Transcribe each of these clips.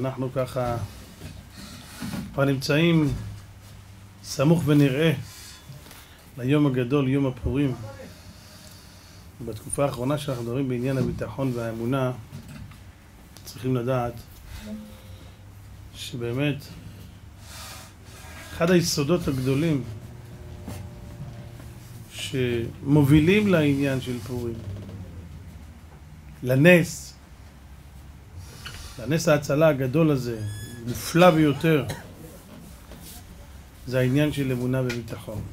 אנחנו ככה כבר נמצאים סמוך ונראה ליום הגדול, יום הפורים. בתקופה האחרונה שאנחנו מדברים בעניין הביטחון והאמונה, צריכים לדעת שבאמת אחד היסודות הגדולים שמובילים לעניין של פורים, לנס ההצלה הגדול הזה, מופלא ביותר, זה העניין של אמונה וביטחון.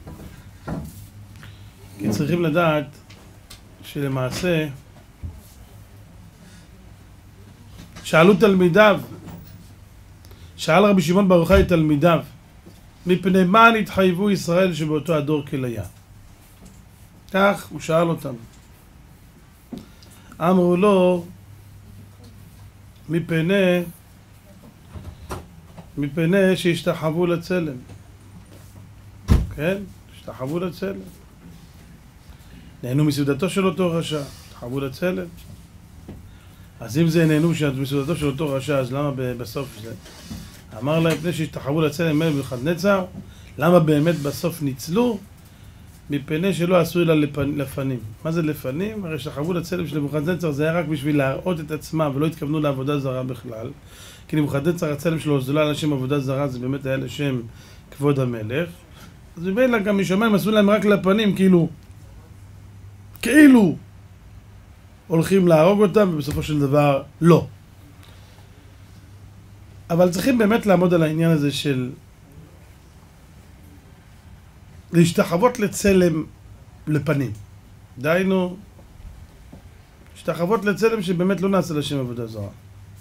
כי צריכים לדעת שלמעשה שאלו תלמידיו, שאל רבי שמעון בר יוחאי תלמידיו, מפני מה נתחייבו ישראל שבאותו הדור כליה? כך הוא שאל אותם. אמרו לו, מפני שהשתחוו לצלם. כן? השתחוו לצלם. נהנו מסעודתו של אותו רשע, השתחוו לצלם. אז אם זה נהנו מסעודתו של אותו רשע, אז למה בסוף זה? אמר להם, מפני שהשתחוו לצלם בנבוכדנצר, למה באמת בסוף ניצלו? מפני שלא עשו אלא לפנים. מה זה לפנים? הרי שחוו לצלם של נבוכדנצר זה היה רק בשביל להראות את עצמם, ולא התכוונו לעבודה זרה בכלל. כי נבוכדנצר הצלם שלו זה לא היה לשם עבודה זרה, זה באמת היה לשם כבוד המלך. אז ממילא גם משמיים עשו להם רק לפנים, כאילו הולכים להרוג אותם, ובסופו של דבר לא. אבל צריכים באמת לעמוד על העניין הזה של להשתחוות לצלם לפנים. דהיינו, השתחוות לצלם שבאמת לא נעשה לשם עבודה זרה.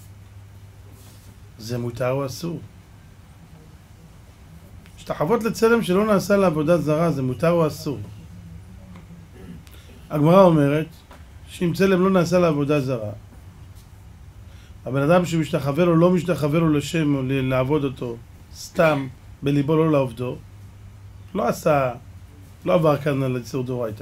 זה מותר או אסור? השתחוות לצלם שלא נעשה לעבודה זרה, זה מותר או אסור? הגמרא אומרת שאם צלם לא נעשה לעבודה זרה, הבן אדם שמשתחווה לו לא משתחווה לו לשם או לעבוד אותו, סתם, בליבו לא לעובדו, לא עבר כאן על איסור דאורייתא.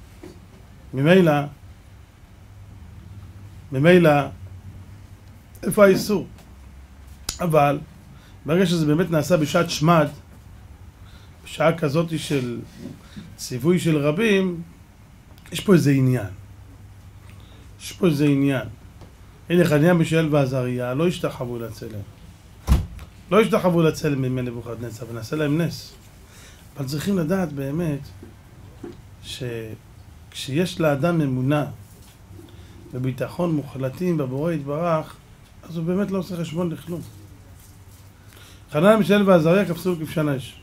ממילא, איפה האיסור? אבל, ברגע שזה באמת נעשה בשעת שמד, בשעה כזאת של ציווי של רבים, יש פה איזה עניין. הנה חנניה מישאל ועזריה לא השתחוו לצלם ממי נבוכדנצר ונעשה להם נס. אבל צריכים לדעת באמת שכשיש לאדם אמונה וביטחון מוחלטים בבורא יתברך, אז הוא באמת לא עושה חשבון לכלום. חנניה מישאל ועזריה קפצו כבשן האש.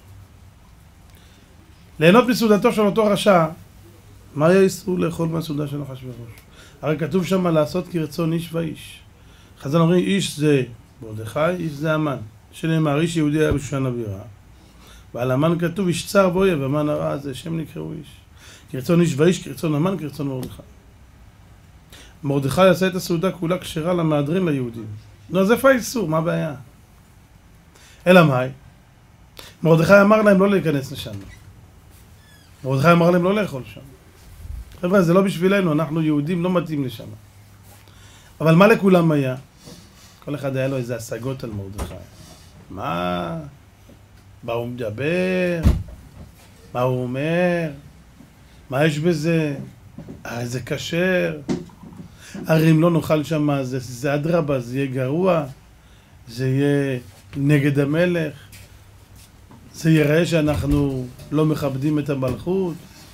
ליהנות מסעודתו של אותו רשע, מה היה איסור לאכול מהסעודה של אחשוורוש? הרי כתוב שם לעשות כרצון איש ואיש. חז"ל אומרים, איש זה מרדכי, איש זה המן. שנאמר, איש יהודי היה בשושן הבירה. ועל המן כתוב, איש צר ואויב, המן הרע הזה, שם נקראו איש. כרצון איש ואיש, כרצון המן, כרצון מרדכי. מרדכי עשה את הסעודה כולה כשרה למהדרין ליהודים. נו, אז איפה האיסור? מה הבעיה? אלא מאי? מרדכי אמר להם לא להיכנס לשם. מרדכי אמר להם לא לאכול שם. חבר'ה, זה לא בשבילנו, אנחנו יהודים לא מתאים לשם. אבל מה לכולם היה? כל אחד היה לו איזה השגות על מרדכי. מה הוא מדבר? מה הוא אומר? מה יש בזה? זה כשר. הרי אם לא נאכל שם, זה אדרבה, זה יהיה גרוע. זה יהיה נגד המלך. זה יראה שאנחנו לא מכבדים את המלכות.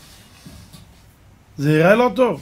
זה יראה לא טוב.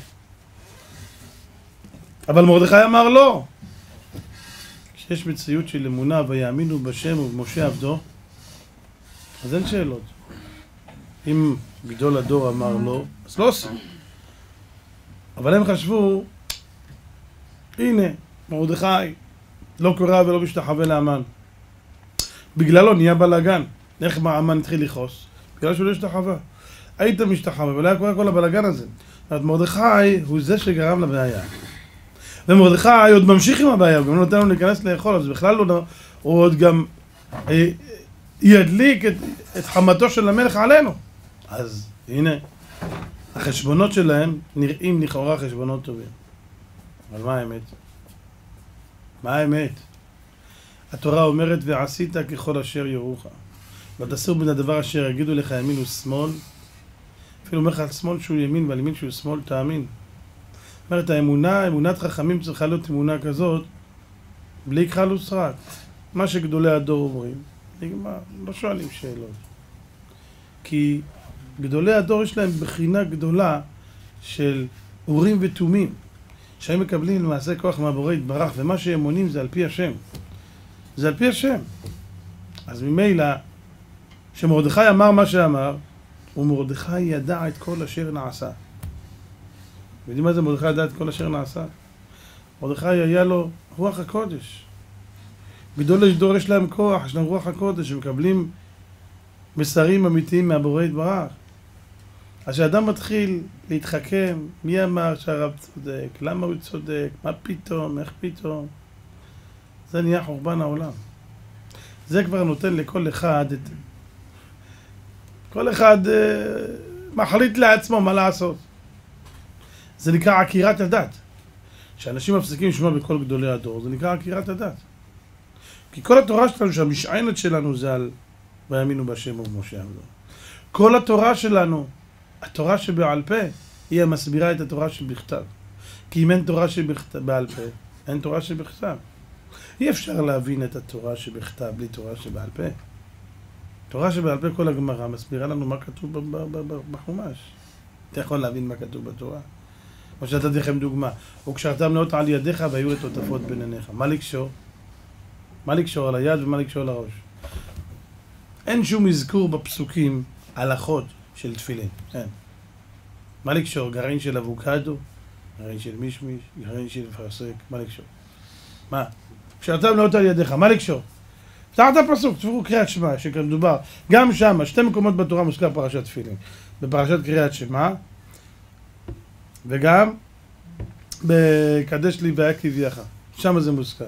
אבל מרדכי אמר לא. כשיש מציאות של אמונה ויאמינו בשם ובמשה עבדו, אז אין שאלות. אם גדול הדור אמר לא, אז לא עושים. אבל הם חשבו, הנה, מרדכי לא קורא ולא משתחווה להמן. בגללו נהיה בלגן. איך המן התחיל לכעוס? בגלל שהוא לא השתחווה. היית משתחווה, ולא היה קורא כל הבלגן הזה. מרדכי הוא זה שגרם לבעיה. ומרדכי עוד ממשיך עם הבעיה, הוא גם לא נותן לנו להיכנס לאכול, אז בכלל הוא עוד גם ידליק את חמתו של המלך עלינו. אז הנה, החשבונות שלהם נראים לכאורה חשבונות טובים. אבל מה האמת? מה האמת? התורה אומרת, ועשית ככל אשר יורוך. לא תסור בין הדבר אשר יגידו לך ימין ושמאל. אפילו אומר לך על שמאל שהוא ימין ועל ימין שהוא שמאל, תאמין. אומרת, האמונה, אמונת חכמים צריכה להיות אמונה כזאת, בלי כחל וסרק. מה שגדולי הדור אומרים, נגמר, לא שואלים שאלות. כי גדולי הדור יש להם בחינה גדולה של אורים ותומים, שהם מקבלים למעשה כוח מהבורא יתברך, ומה שהם מונים זה על פי השם. זה על פי השם. אז ממילא, שמרדכי אמר מה שאמר, ומרדכי ידע את כל אשר נעשה. יודעים מה זה מרדכי ידע את כל אשר נעשה? מרדכי היה לו רוח הקודש. גדולי דור יש להם כוח, יש להם רוח הקודש, שמקבלים מסרים אמיתיים מהבורא יתברך. אז כשאדם מתחיל להתחכם, מי אמר שהרב צודק, למה הוא צודק, מה פתאום, איך פתאום, זה נהיה חורבן העולם. זה כבר נותן לכל אחד את... כל אחד מחליט לעצמו מה לעשות. זה נקרא עקירת הדת. שאנשים מפסיקים לשמוע בכל גדולי הדור, זה נקרא עקירת הדת. כי כל התורה שלנו, שהמשענת שלנו זה על ויאמינו בהשם ובמשה עבדו. כל התורה שלנו, התורה שבעל פה, היא המסבירה את התורה שבכתב. כי אם אין תורה שבעל פה, אין תורה שבכתב. אי אפשר להבין את התורה שבכתב בלי תורה שבעל פה. תורה שבעל פה כל הגמרא מסבירה לנו מה כתוב בחומש. אתה יכול להבין מה כתוב בתורה. כמו שנתתי לכם דוגמה, וקשרתם לאות על ידיך והיו לטוטפות בין עיניך. מה לקשור? מה לקשור על היד ומה לקשור על הראש? אין שום אזכור בפסוקים הלכות של תפילין. אין. מה לקשור? גרעין של אבוקדו, גרעין של מישמיש, גרעין של פרסק, מה לקשור? מה? קשרתם לאות על ידיך, מה לקשור? פתח את הפסוק, תפרו קריאת שמע, שכאן מדובר. גם שם, שתי מקומות בתורה מוזכר פרשת תפילין. בפרשת קריאת שמע, וגם בקדש לי והיה כביך. שם זה מוזכר.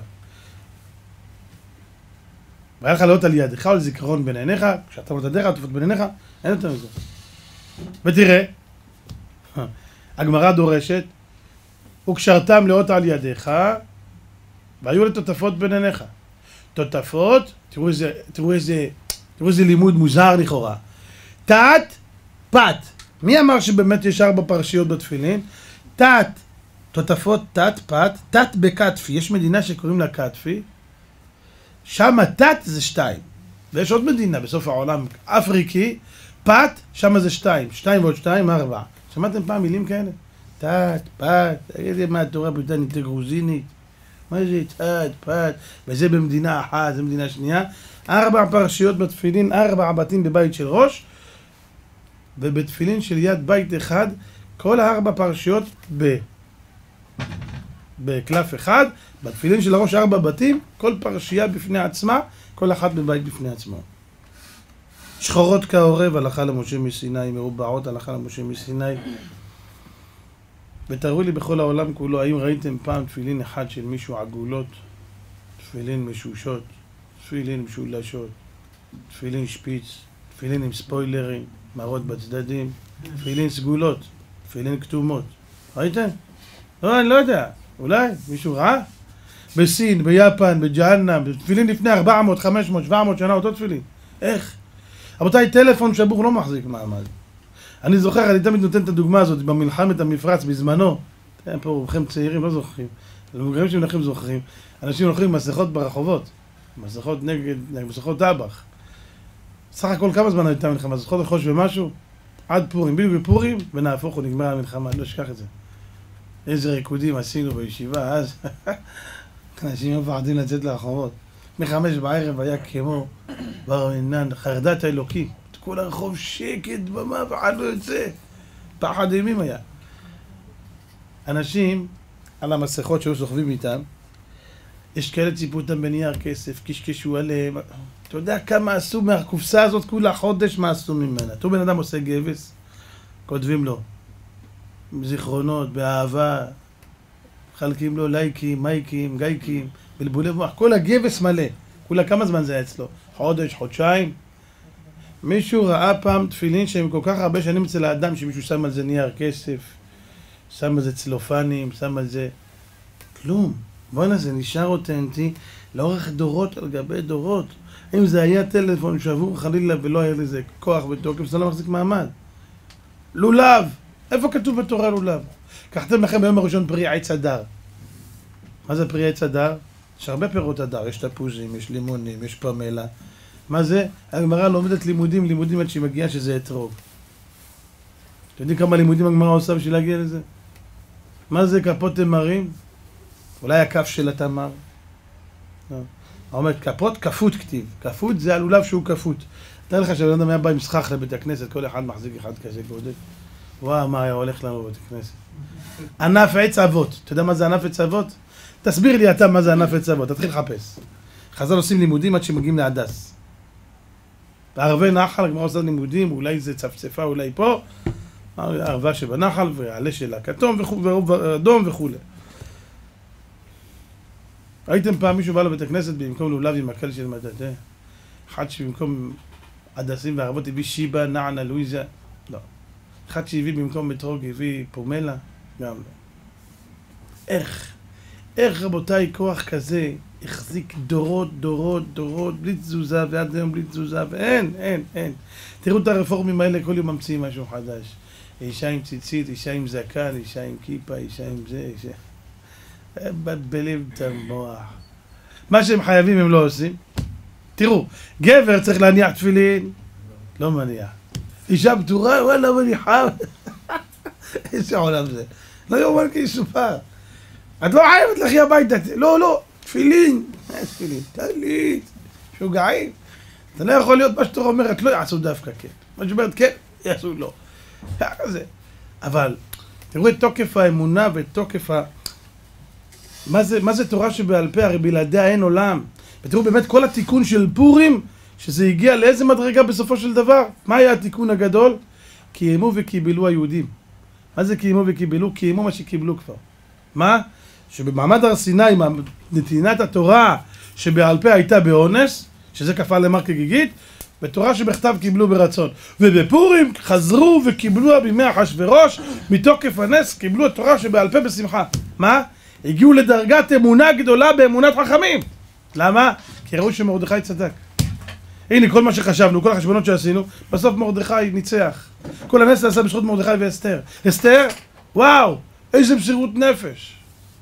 והיה לך לאות על ידיך או לזיכרון בין עיניך, כשאתה מתדרך, תופת בין עיניך, אין יותר מזה. ותראה, הגמרא דורשת, וקשרתם לאות על ידיך, והיו לטוטפות בין עיניך. טוטפות, תראו איזה לימוד מוזר לכאורה. תת, פת. מי אמר שבאמת יש 4 פרשיות בתפילין? תת, טוטפות, תת, פת, תת בקטפי. יש מדינה שקוראים לה קטפי. שם תת זה 2. ויש עוד מדינה בסוף העולם, אפריקי, פת, שם זה 2. 2 ועוד 2, 4. שמעתם פעם מילים כאלה? תת, פת, תגידי מה התורה בריטנית גרוזינית. מה זה תת, פת, וזה במדינה אחת, זה במדינה שנייה. 4 פרשיות בתפילין, 4 בתים בבית של ראש, ובתפילין של יד בית אחד, כל 4 פרשיות בקלף אחד, בתפילין של הראש 4 בתים, כל פרשייה בפני עצמה, כל אחת בבית בפני עצמו. שחורות כעורב, הלכה למשה מסיני, מרובעות, הלכה למשה מסיני. ותראו לי בכל העולם כולו, האם ראיתם פעם תפילין אחד של מישהו עגולות, תפילין משושות, תפילין משולשות, תפילין שפיץ, תפילין עם ספוילרים, מראות בצדדים, תפילין סגולות, תפילין כתומות. ראיתם? לא, אני לא יודע. אולי? מישהו ראה? בסין, ביפן, בג'הנם, תפילין לפני 400, 500, 700 שנה, אותו תפילין. איך? רבותיי, טלפון שבור לא מחזיק מעמד. אני זוכר, אני תמיד נותן את הדוגמה הזאת, במלחמת המפרץ בזמנו, אתם פה רובכם צעירים, לא זוכרים, למוגרים שמנחים זוכרים, אנשים הולכים עם מסכות ברחובות, מסכות נגד, מסכות טבח. סך הכל כמה זמן הייתה מלחמה, מסכות לחוש ומשהו, עד פורים, בדיוק בפורים, ונהפוך הוא נגמר המלחמה, לא אשכח את זה. איזה ריקודים עשינו בישיבה, אז אנשים מפחדים לצאת לרחובות. מ5 בערב היה כמו בר מינן, חרדת האלוקי. כל הרחוב שקט, במה, ואחד לא יוצא. פחד אימים היה. אנשים, על המסכות שהיו סוחבים איתם, יש כאלה ציפו אותם בנייר כסף, קשקשו עליהם. אתה יודע כמה עשו מהקופסה הזאת, כולה חודש מה עשו ממנה. אותו בן אדם עושה גבס, כותבים לו. זיכרונות, באהבה, חלקים לו לייקים, מייקים, גייקים, בלבולי מוח. כל הגבס מלא. כולה כמה זמן זה היה אצלו? חודש, חודשיים. מישהו ראה פעם תפילין שהם כל כך הרבה שנים אצל האדם, שמישהו שם על זה נייר כסף, שם על זה צלופנים, שם על זה... כלום. בוא'נה, זה נשאר אותנטי לאורך דורות על גבי דורות. אם זה היה טלפון שבור חלילה ולא היה לזה כוח ותוקף, זה לא מחזיק מעמד. לולב, איפה כתוב בתורה לולב? קחתם לכם ביום הראשון פרי עץ הדר. מה זה פרי עץ הדר? יש הרבה פירות הדר, יש תפוזים, יש לימונים, יש פמלה. מה זה? הגמרא לומדת לימודים עד שהיא מגיעה שזה אתרוג. אתם יודעים כמה לימודים הגמרא עושה בשביל להגיע לזה? מה זה כפות תמרים? אולי הכף של התמר. לא. אומרת כפות, כפות כתיב. כפות זה הלולב שהוא כפות. תאר לך שאני לא יודע מה בא עם סכך לבית הכנסת, כל אחד מחזיק אחד כזה גודל. וואו, מה היה הולך לנו בבית הכנסת. ענף עץ אבות. אתה יודע מה זה ענף עץ אבות? תסביר לי אתה מה זה ענף עץ אבות, תתחיל לחפש. חז"ל עושים לימודים עד שמגיעים להדס. בערבי נחל, הגמרא עושה לימודים, אולי זה צפצפה, אולי פה. הערבה שבנחל והעלה שלה כתום ואדום וכו'. ראיתם פעם מישהו בא לבית הכנסת במקום לולב עם מקל של מטאטא? אחד שבמקום הדסים וערבות הביא שיבה, נענה, לואיזה? לא. אחד שהביא במקום מטרוג הביא פומלה? גם לא. איך רבותיי כוח כזה החזיק דורות, בלי תזוזה ועד היום בלי תזוזה, ואין. תראו את הרפורמים האלה, כל יום ממציאים משהו חדש. אישה עם ציצית, אישה עם זקן, אישה עם כיפה, אישה עם זה, אישה... מבלבלים את המוח. מה שהם חייבים הם לא עושים. תראו, גבר צריך להניח תפילין, לא מניח. אישה פטורה, וואלה מניחה. איזה עולם זה. לא יאומן כי יסופר. את לא חייבת לכי הביתה. לא, תפילין. תפילין, תלית. שוגעים. אתה לא יכול להיות מה שתורה אומרת, לא יעשו דווקא כן. מה שאומרת כן, יעשו לא. כזה. אבל תראו את תוקף האמונה ואת תוקף מה זה תורה שבעל פה? הרי בלעדיה אין עולם. ותראו באמת כל התיקון של פורים, שזה הגיע לאיזה מדרגה בסופו של דבר. מה היה התיקון הגדול? קיימו וקיבלו היהודים. מה זה קיימו וקיבלו? קיימו מה שקיבלו כבר. מה? שבמעמד הר סיני, נתינת התורה שבעל פה הייתה באונס, שזה כפה למר כגיגית, בתורה שבכתב קיבלו ברצון. ובפורים חזרו וקיבלו בימי אחשוורוש, מתוקף הנס קיבלו התורה שבעל פה בשמחה. מה? הגיעו לדרגת אמונה גדולה באמונת חכמים. למה? כי ראו שמרדכי צדק. הנה כל מה שחשבנו, כל החשבונות שעשינו, בסוף מרדכי ניצח. כל הנס נעשה בזכות מרדכי ואסתר. אסתר, וואו, איזה מסירות נפש.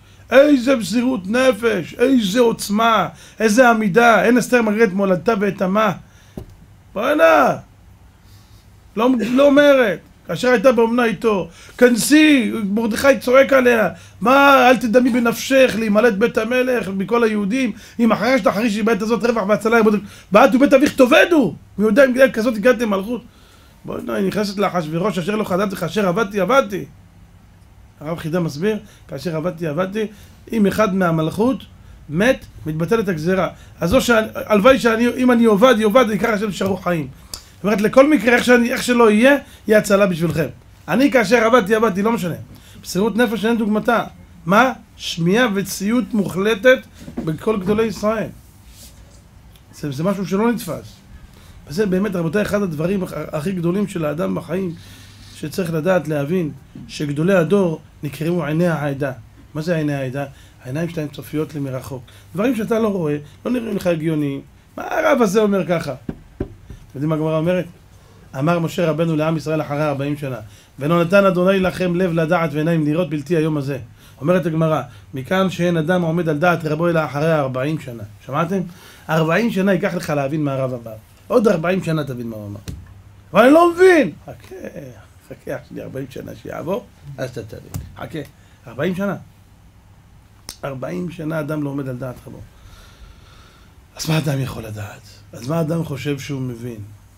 איזה עוצמה, איזה עמידה. אין אסתר מגרד מולדתה ואת עמה. בואנה, לא אומרת. כאשר הייתה באומנה איתו, כנסי, מרדכי צועק עליה, מה, אל תדמי בנפשך להימלט בית המלך מכל היהודים, אם אחרי שתחרישי בעת הזאת רווח והצלה, באת ובית אביך תאבדו, מי יודע אם בגלל כזאת הגעתם מלכות. בוא'נה, היא נכנסת לאחשוורוש, אשר לא חדלתי, כאשר עבדתי. הרב חידה מסביר, כאשר עבדתי, אם אחד מהמלכות מת, מתבטלת הגזרה. אז הלוואי אם אני עובד, יקרא השם שרו חיים. זאת אומרת, לכל מקרה, איך שלא יהיה הצלה בשבילכם. אני כאשר עבדתי, לא משנה. מסירות נפש אין דוגמתה. מה? שמיעה וציות מוחלטת בכל גדולי ישראל. זה משהו שלא נתפס. וזה באמת, רבותיי, אחד הדברים הכי גדולים של האדם בחיים, שצריך לדעת להבין, שגדולי הדור נקראו עיני העדה. מה זה עיני העדה? העיניים שלהם צופיות לי מרחוק. דברים שאתה לא רואה, לא נראים לך הגיוניים. מה הרב הזה אומר ככה? אתם יודעים מה הגמרא אומרת? אמר משה רבנו לעם ישראל אחרי 40 שנה, ולא נתן אדוני לכם לב לדעת ועיניים לראות בלתי היום הזה. אומרת הגמרא, מכאן שאין אדם עומד על דעת רבו אלא אחרי 40 שנה. שמעתם? 40 שנה ייקח לך להבין מה הרב אמר. עוד 40 שנה תבין מה הוא אמר. אבל אני לא מבין. חכה, יש לי 40 שנה שיעבור, אז אתה תבין. חכה, 40 שנה. 40 שנה אדם לא עומד על דעת רבו. אז מה אדם יכול לדעת? אז מה אדם חושב שהוא מבין?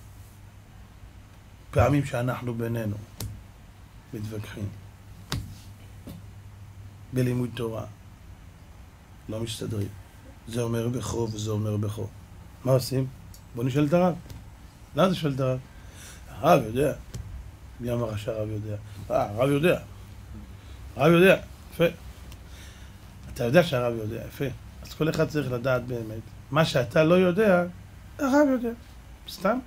פעמים שאנחנו בינינו מתווכחים בלימוד תורה, לא מסתדרים. זה אומר בכו וזה אומר בכו. מה עושים? בוא נשאל את הרב. למה זה שואל את הרב? הרב יודע. מי אמר שהרב יודע? הרב יודע. הרב יודע. יפה. אתה יודע שהרב יודע. יפה. אז כל אחד צריך לדעת באמת. מה שאתה לא יודע, הרב יודע. סתם.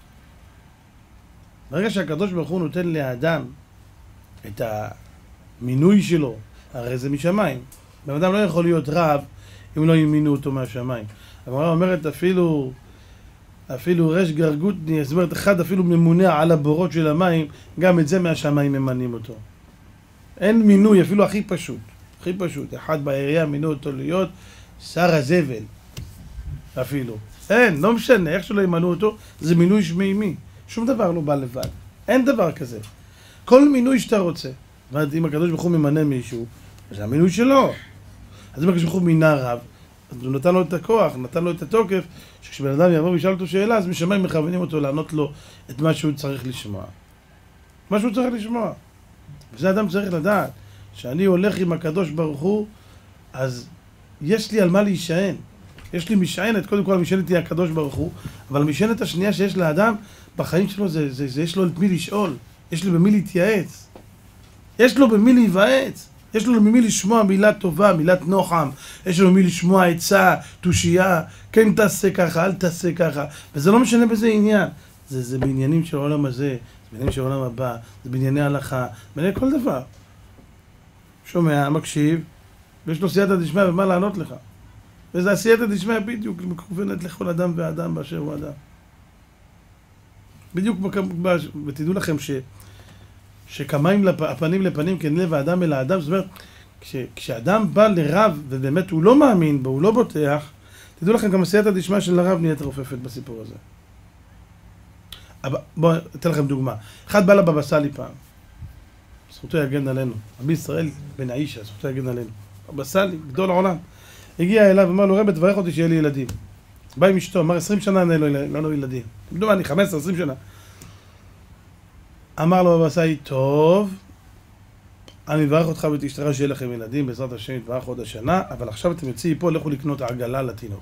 ברגע שהקדוש ברוך הוא נותן לאדם את המינוי שלו, הרי זה משמיים. בן אדם לא יכול להיות רב, אם לא האמינו אותו מהשמיים. הגמרא אומרת אפילו רש גרגותני, זאת אומרת אחד אפילו ממונע על הבורות של המים, גם את זה מהשמיים ממנים אותו. אין מינוי, אפילו הכי פשוט. אחד בעירייה מינו אותו להיות שר הזבל, אפילו. אין, לא משנה, איך שלא ימנו אותו, זה מינוי שמימי. שום דבר לא בא לבד. אין דבר כזה. כל מינוי שאתה רוצה. זאת אומרת, אם הקדוש ברוך הוא ממנה מישהו, זה המינוי שלו. אז אם הקדוש ברוך הוא מינה רב, אז הוא נתן לו את הכוח, נתן לו את התוקף, שכשבן אדם יבוא וישאל אותו שאלה, אז משמיים מכוונים אותו לענות לו את מה שהוא צריך לשמוע. מה שהוא צריך לשמוע. וזה אדם צריך לדעת, שאני הולך עם הקדוש ברוך הוא, אז יש לי על מה להישען. יש לי משענת, קודם כל המשענת היא הקדוש ברוך הוא, אבל המשענת השנייה שיש לאדם בחיים שלו, יש לו את מי לשאול, יש לו במי להתייעץ, יש לו במי להיוועץ, יש לו במי לשמוע מילה טובה, מילת נוחם, יש לו במי לשמוע עצה, תושייה, כן תעשה ככה, אל תעשה ככה, וזה לא משנה בזה עניין, זה בעניינים של העולם הזה, זה בעניינים של העולם הבא, זה בענייני הלכה, בענייני כל דבר. שומע, מקשיב, ויש לו סייעתא דשמיא ומה לענות לך. וזה הסייעתא דשמיא בדיוק מכוונת לכל אדם ואדם באשר הוא אדם. בדיוק, ותדעו לכם שכמיים הפנים לפנים כן לב האדם אל האדם, זאת אומרת, כשאדם בא לרב ובאמת הוא לא מאמין בו, הוא לא בוטח, תדעו לכם גם הסייעתא דשמיא של הרב נהיית רופפת בסיפור הזה. בואו, אתן לכם דוגמה. אחד בא לבבא סאלי פעם, זכותו יגן עלינו, רבי ישראל בן האישה, זכותו יגן עלינו. בבא סאלי, גדול העולם. הגיע אליו, אמר לו, רבי, תברך אותי שיהיה לי ילדים. בא עם אשתו, אמר 20 שנה אין לו ילדים. תדעו מה, אני 15-20 שנה. אמר לו בבא סאלי, טוב, אני מברך אותך ותשתרע שיהיה לכם ילדים, בעזרת השם יתברך עוד השנה, אבל עכשיו אתם יוצאים פה, לכו לקנות עגלה לתינוק.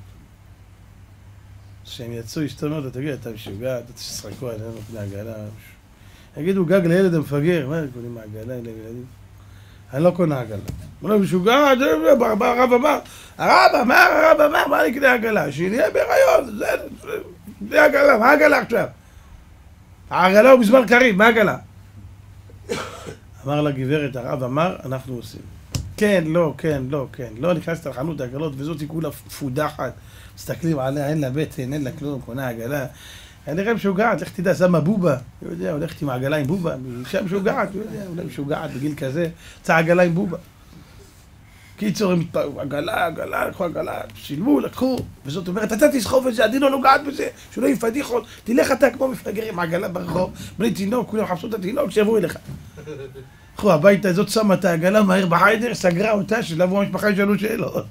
כשהם יצאו, אשתו אומרת, תגיד, אתה משוגע, אתה תשחקו עלינו לפני עגלה. יגידו, גג לילד המפגר, מה קונים עגלה לילדים? אני לא קונה עגלה. הוא לא משוגע, הרב אמר, מה נקנה עגלה? שנהיה בהיריון, זה עגלה, מה עגלה עכשיו? העגלה הוא בזמן קריב, מה עגלה? אמר לגברת, הרב אמר, אנחנו עושים. כן, לא, נכנסת לחנות העגלות, וזאת היא כולה פודחת. מסתכלים עליה, אין לה בטן, אין לה כלום, קונה עגלה. אני נראה משוגעת, לך תדע, שמה בובה, הוא יודע, הולכת עם העגלה עם בובה, אישה משוגעת, הוא יודע, אולי משוגעת בגיל כזה, צעה עגלה עם בובה. קיצור, הם התפעלו, עגלה, לקחו עגלה, שילמו, לקחו, וזאת אומרת, אתה תסחוב את זה, עדי לא נוגעת בזה, שלא יפדיחות, תלך אתה כמו מפגר עם עגלה ברחוב, בלי תינוק, כולם חפשו את התינוק, שיבואו אליך. לקחו הביתה, זאת שמה את העגלה מהר בחיידר, סגרה אותה, שלבוא המשפחה ישאלו שאלות.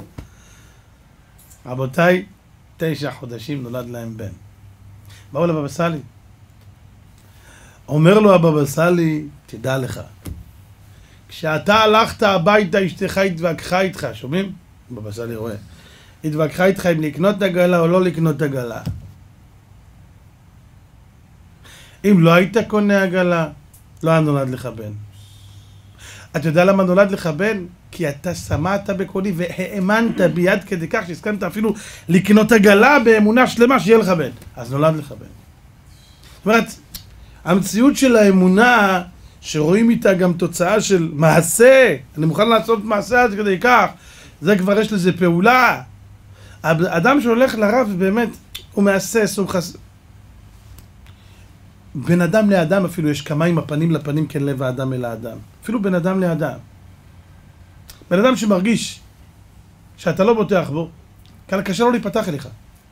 רבותיי, 9 חודשים נולד להם בן. באו לבבא סאלי. אומר לו הבבא סאלי, תדע לך, כשאתה הלכת הביתה, אשתך התווכחה איתך, שומעים? בבא סאלי רואה. התווכחה איתך אם לקנות עגלה או לא לקנות עגלה. אם לא היית קונה עגלה, לא היה נולד לך בן. אתה יודע למה נולד לך בן? כי אתה שמעת בקולי והאמנת ביד כדי כך שהסכמת אפילו לקנות עגלה באמונה שלמה שיהיה לך בן. אז נולד לך בן. זאת אומרת, המציאות של האמונה שרואים איתה גם תוצאה של מעשה, אני מוכן לעשות מעשה עד כדי כך, זה כבר יש לזה פעולה. האדם שהולך לרב באמת הוא מעשש, הוא מחס... בין אדם לאדם אפילו יש כמה עם הפנים לפנים כן לב האדם אל האדם. אפילו בין אדם לאדם. בן אדם שמרגיש שאתה לא בוטח בו, קשה לו להיפתח אליך.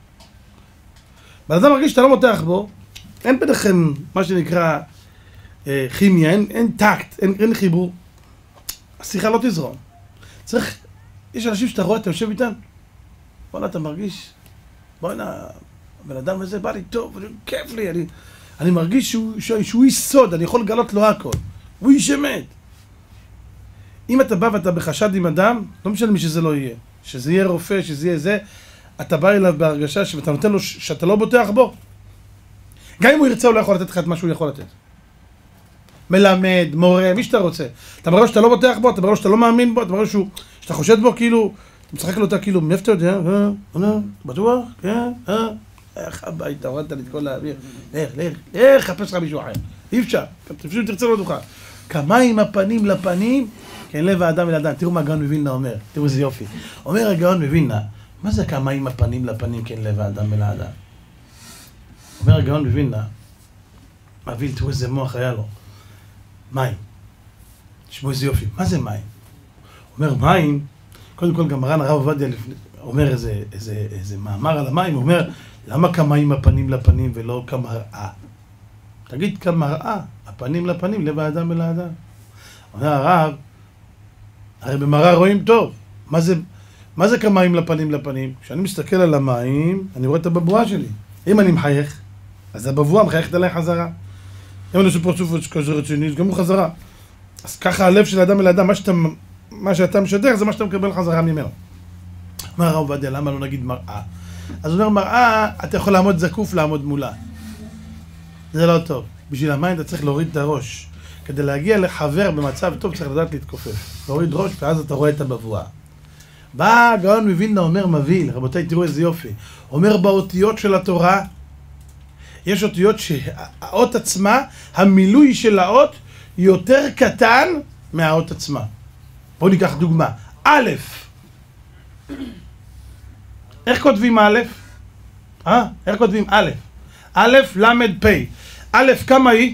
בן אדם מרגיש שאתה לא בוטח בו, אין ביניכם מה שנקרא כימיה, אין טקט, אין חיבור. השיחה לא תזרום. יש אנשים שאתה רואה, אתה יושב איתם, בוא'נה, אתה מרגיש, בוא'נה, הבן אדם הזה בא לי טוב, כיף לי, אני מרגיש שהוא איש סוד, אני יכול לגלות לו הכל. הוא איש אמת. אם אתה בא ואתה בחשד עם אדם, לא משנה מי שזה לא יהיה. שזה יהיה רופא, שזה יהיה זה, אתה בא אליו בהרגשה שאתה נותן לו שאתה לא בוטח בו. גם אם הוא ירצה, הוא לא יכול לתת לך את מה שהוא יכול לתת. מלמד, מורה, מי שאתה רוצה. אתה מראה לו שאתה לא בוטח בו, אתה מראה לו שאתה לא מאמין בו, אתה מראה לו שאתה חושד בו כאילו, אתה משחק לו אותה כאילו, מאיפה אתה יודע? בטוח? כן? איך הביתה, הורדת לי את כל האוויר. לך, חפש לך מישהו אחר. אי אפשר, תפשוט תרצה לא תוכל. כמים הפנים לפנים, כן לב האדם אל האדם. תראו מה הגאון מווילנה אומר, תראו איזה יופי. אומר הגאון מווילנה, מה זה כמים הפנים לפנים, כן לב האדם אל האדם? אומר הגאון מווילנה, אביל, תראו איזה מוח היה לו. מים. תשמעו איזה יופי, מה זה מים? אומר מים, קודם כל גם מרן הרב עובדיה אומר איזה מאמר על המים, הוא אומר, למה כמים הפנים לפנים ולא כמראה? תגיד כמראה, הפנים לפנים, לב האדם אל האדם. אומר הרב, הרי במראה רואים טוב. מה זה כמים לפנים לפנים? כשאני מסתכל על המים, אני רואה את הבבואה שלי. אם אני מחייך, אז הבבואה מחייכת עליי חזרה. אם אני עושה פרצוף כזה רציני, אז גם הוא חזרה. אז ככה הלב של האדם אל האדם, מה שאתה משדר, זה מה שאתה מקבל חזרה ממנו. אומר הרב עובדיה, למה לא נגיד מראה? אז הוא אומר, מראה, אתה יכול לעמוד זקוף, לעמוד מולה. זה לא טוב. בשביל המים אתה צריך להוריד את הראש. כדי להגיע לחבר במצב טוב צריך לדעת להתכופף. להוריד ראש, ואז אתה רואה את הבבואה. בא הגאון מווילנה אומר מביא, רבותיי תראו איזה יופי. אומר באותיות של התורה, יש אותיות שהאות עצמה, המילוי של האות יותר קטן מהאות עצמה. בואו ניקח דוגמה. א', איך כותבים א'? איך כותבים א'? א', למד, פ'. א', כמה היא?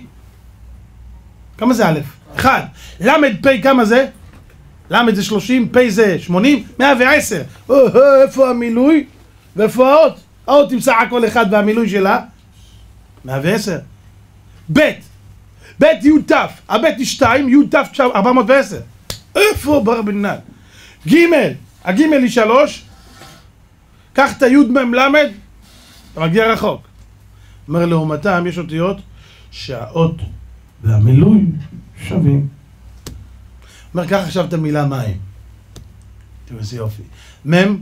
כמה זה א'? 1. למד, פ', כמה זה? למד זה 30, פ' זה 80, 110. איפה המילוי? ואיפה האות? האות תמצא הכל אחד והמילוי שלה? 110. ב', ב' י' ת', הב' היא 2, י' ת' 410. איפה בר בנן? ג', הג' היא 3, קח את הי' מ' למד, אתה מגיע רחוק. אומר לעומתם, יש אותיות שהאות והמילוי שווים. אומר, קח עכשיו את המילה מים. תראו איזה יופי. מ'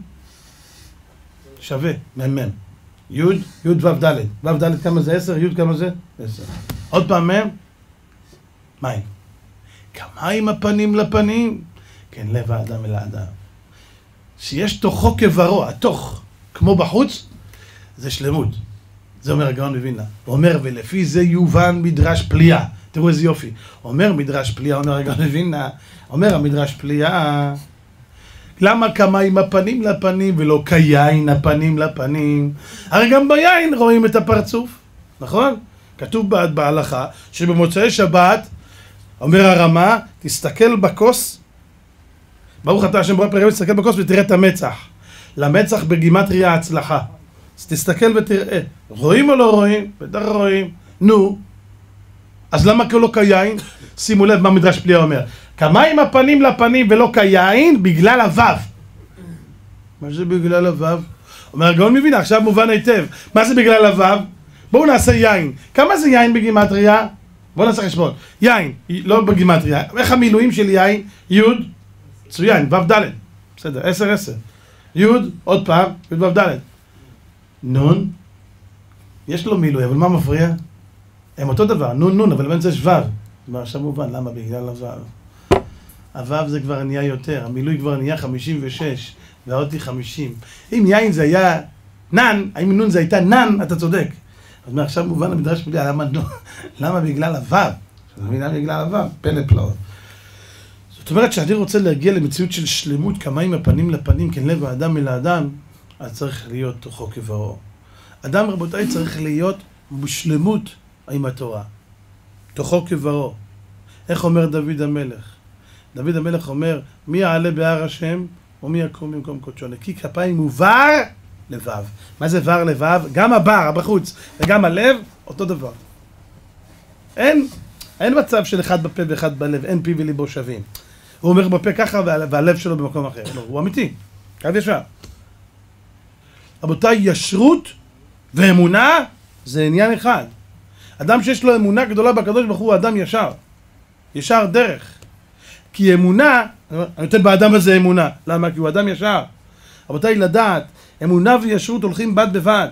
שווה, מ'. י' ו' ד'. ו' ד' כמה זה 10, י' כמה זה? 10. עוד פעם מ', מים. כמים הפנים לפנים, כן לב האדם אל האדם. שיש תוכו כברו, התוך, כמו בחוץ, זה שלמות. זה אומר הגאון מווילנה. הוא אומר, ולפי זה יובן מדרש פליאה. תראו איזה יופי. אומר מדרש פליאה, אומר הגאון מווילנה, אומר המדרש פליאה, למה כמים הפנים לפנים ולא כיין הפנים לפנים? הרי גם ביין רואים את הפרצוף, נכון? כתוב בהלכה שבמוצאי שבת, אומר הרמה, תסתכל בכוס, ברוך אתה השם ברוך פרק, תסתכל בכוס ותראה את המצח. למצח בגימטריה הצלחה. אז תסתכל ותראה, רואים או לא רואים? בטח רואים. נו, אז למה לא כיין? שימו לב מה מדרש פליאה אומר. כמים הפנים לפנים ולא כיין בגלל הוו. מה זה בגלל הוו? אומר הגאון מווילנה, עכשיו מובן היטב. מה זה בגלל הוו? בואו נעשה יין. כמה זה יין בגימטריה? בואו נעשה חשבון. יין, לא בגימטריה. איך המילואים של יין? י' צוין, ו' ד'. בסדר, 10, 10. י' עוד פעם, י' ו' ד'. נון, יש לו מילוי, אבל מה מפריע? הם אותו דבר, נון, אבל בין זה יש ו'. כבר עכשיו מובן, למה? בגלל הו'. הו' זה כבר נהיה יותר, המילוי כבר נהיה 56, והאות היא 50. אם יין זה היה נן, אם נון זה הייתה נן, אתה צודק. אז מעכשיו מובן המדרש פליאה, למה בגלל הו'? למה בגלל הו'? פלא פלאות. זאת אומרת שאני רוצה להגיע למציאות של שלמות, כמים הפנים לפנים, כן לב האדם אל האדם, אז צריך להיות תוכו כברו. אדם רבותיי צריך להיות בשלמות עם התורה. תוכו כברו. איך אומר דוד המלך? דוד המלך אומר, מי יעלה בהר השם ומי יקום במקום קודשו? נקי כפיים ובר לבב. מה זה בר לבב? גם הבר, בחוץ, וגם הלב, אותו דבר. אין מצב של אחד בפה ואחד בלב, אין פי וליבו שווים. הוא אומר בפה ככה והלב שלו במקום אחר. לא, הוא אמיתי. כאן ישר. רבותיי, ישרות ואמונה זה עניין אחד. אדם שיש לו אמונה גדולה בקדוש ברוך הוא אדם ישר. ישר דרך. כי אמונה, אני נותן באדם הזה אמונה. למה? כי הוא אדם ישר. רבותיי, לדעת, אמונה וישרות הולכים בד בבד.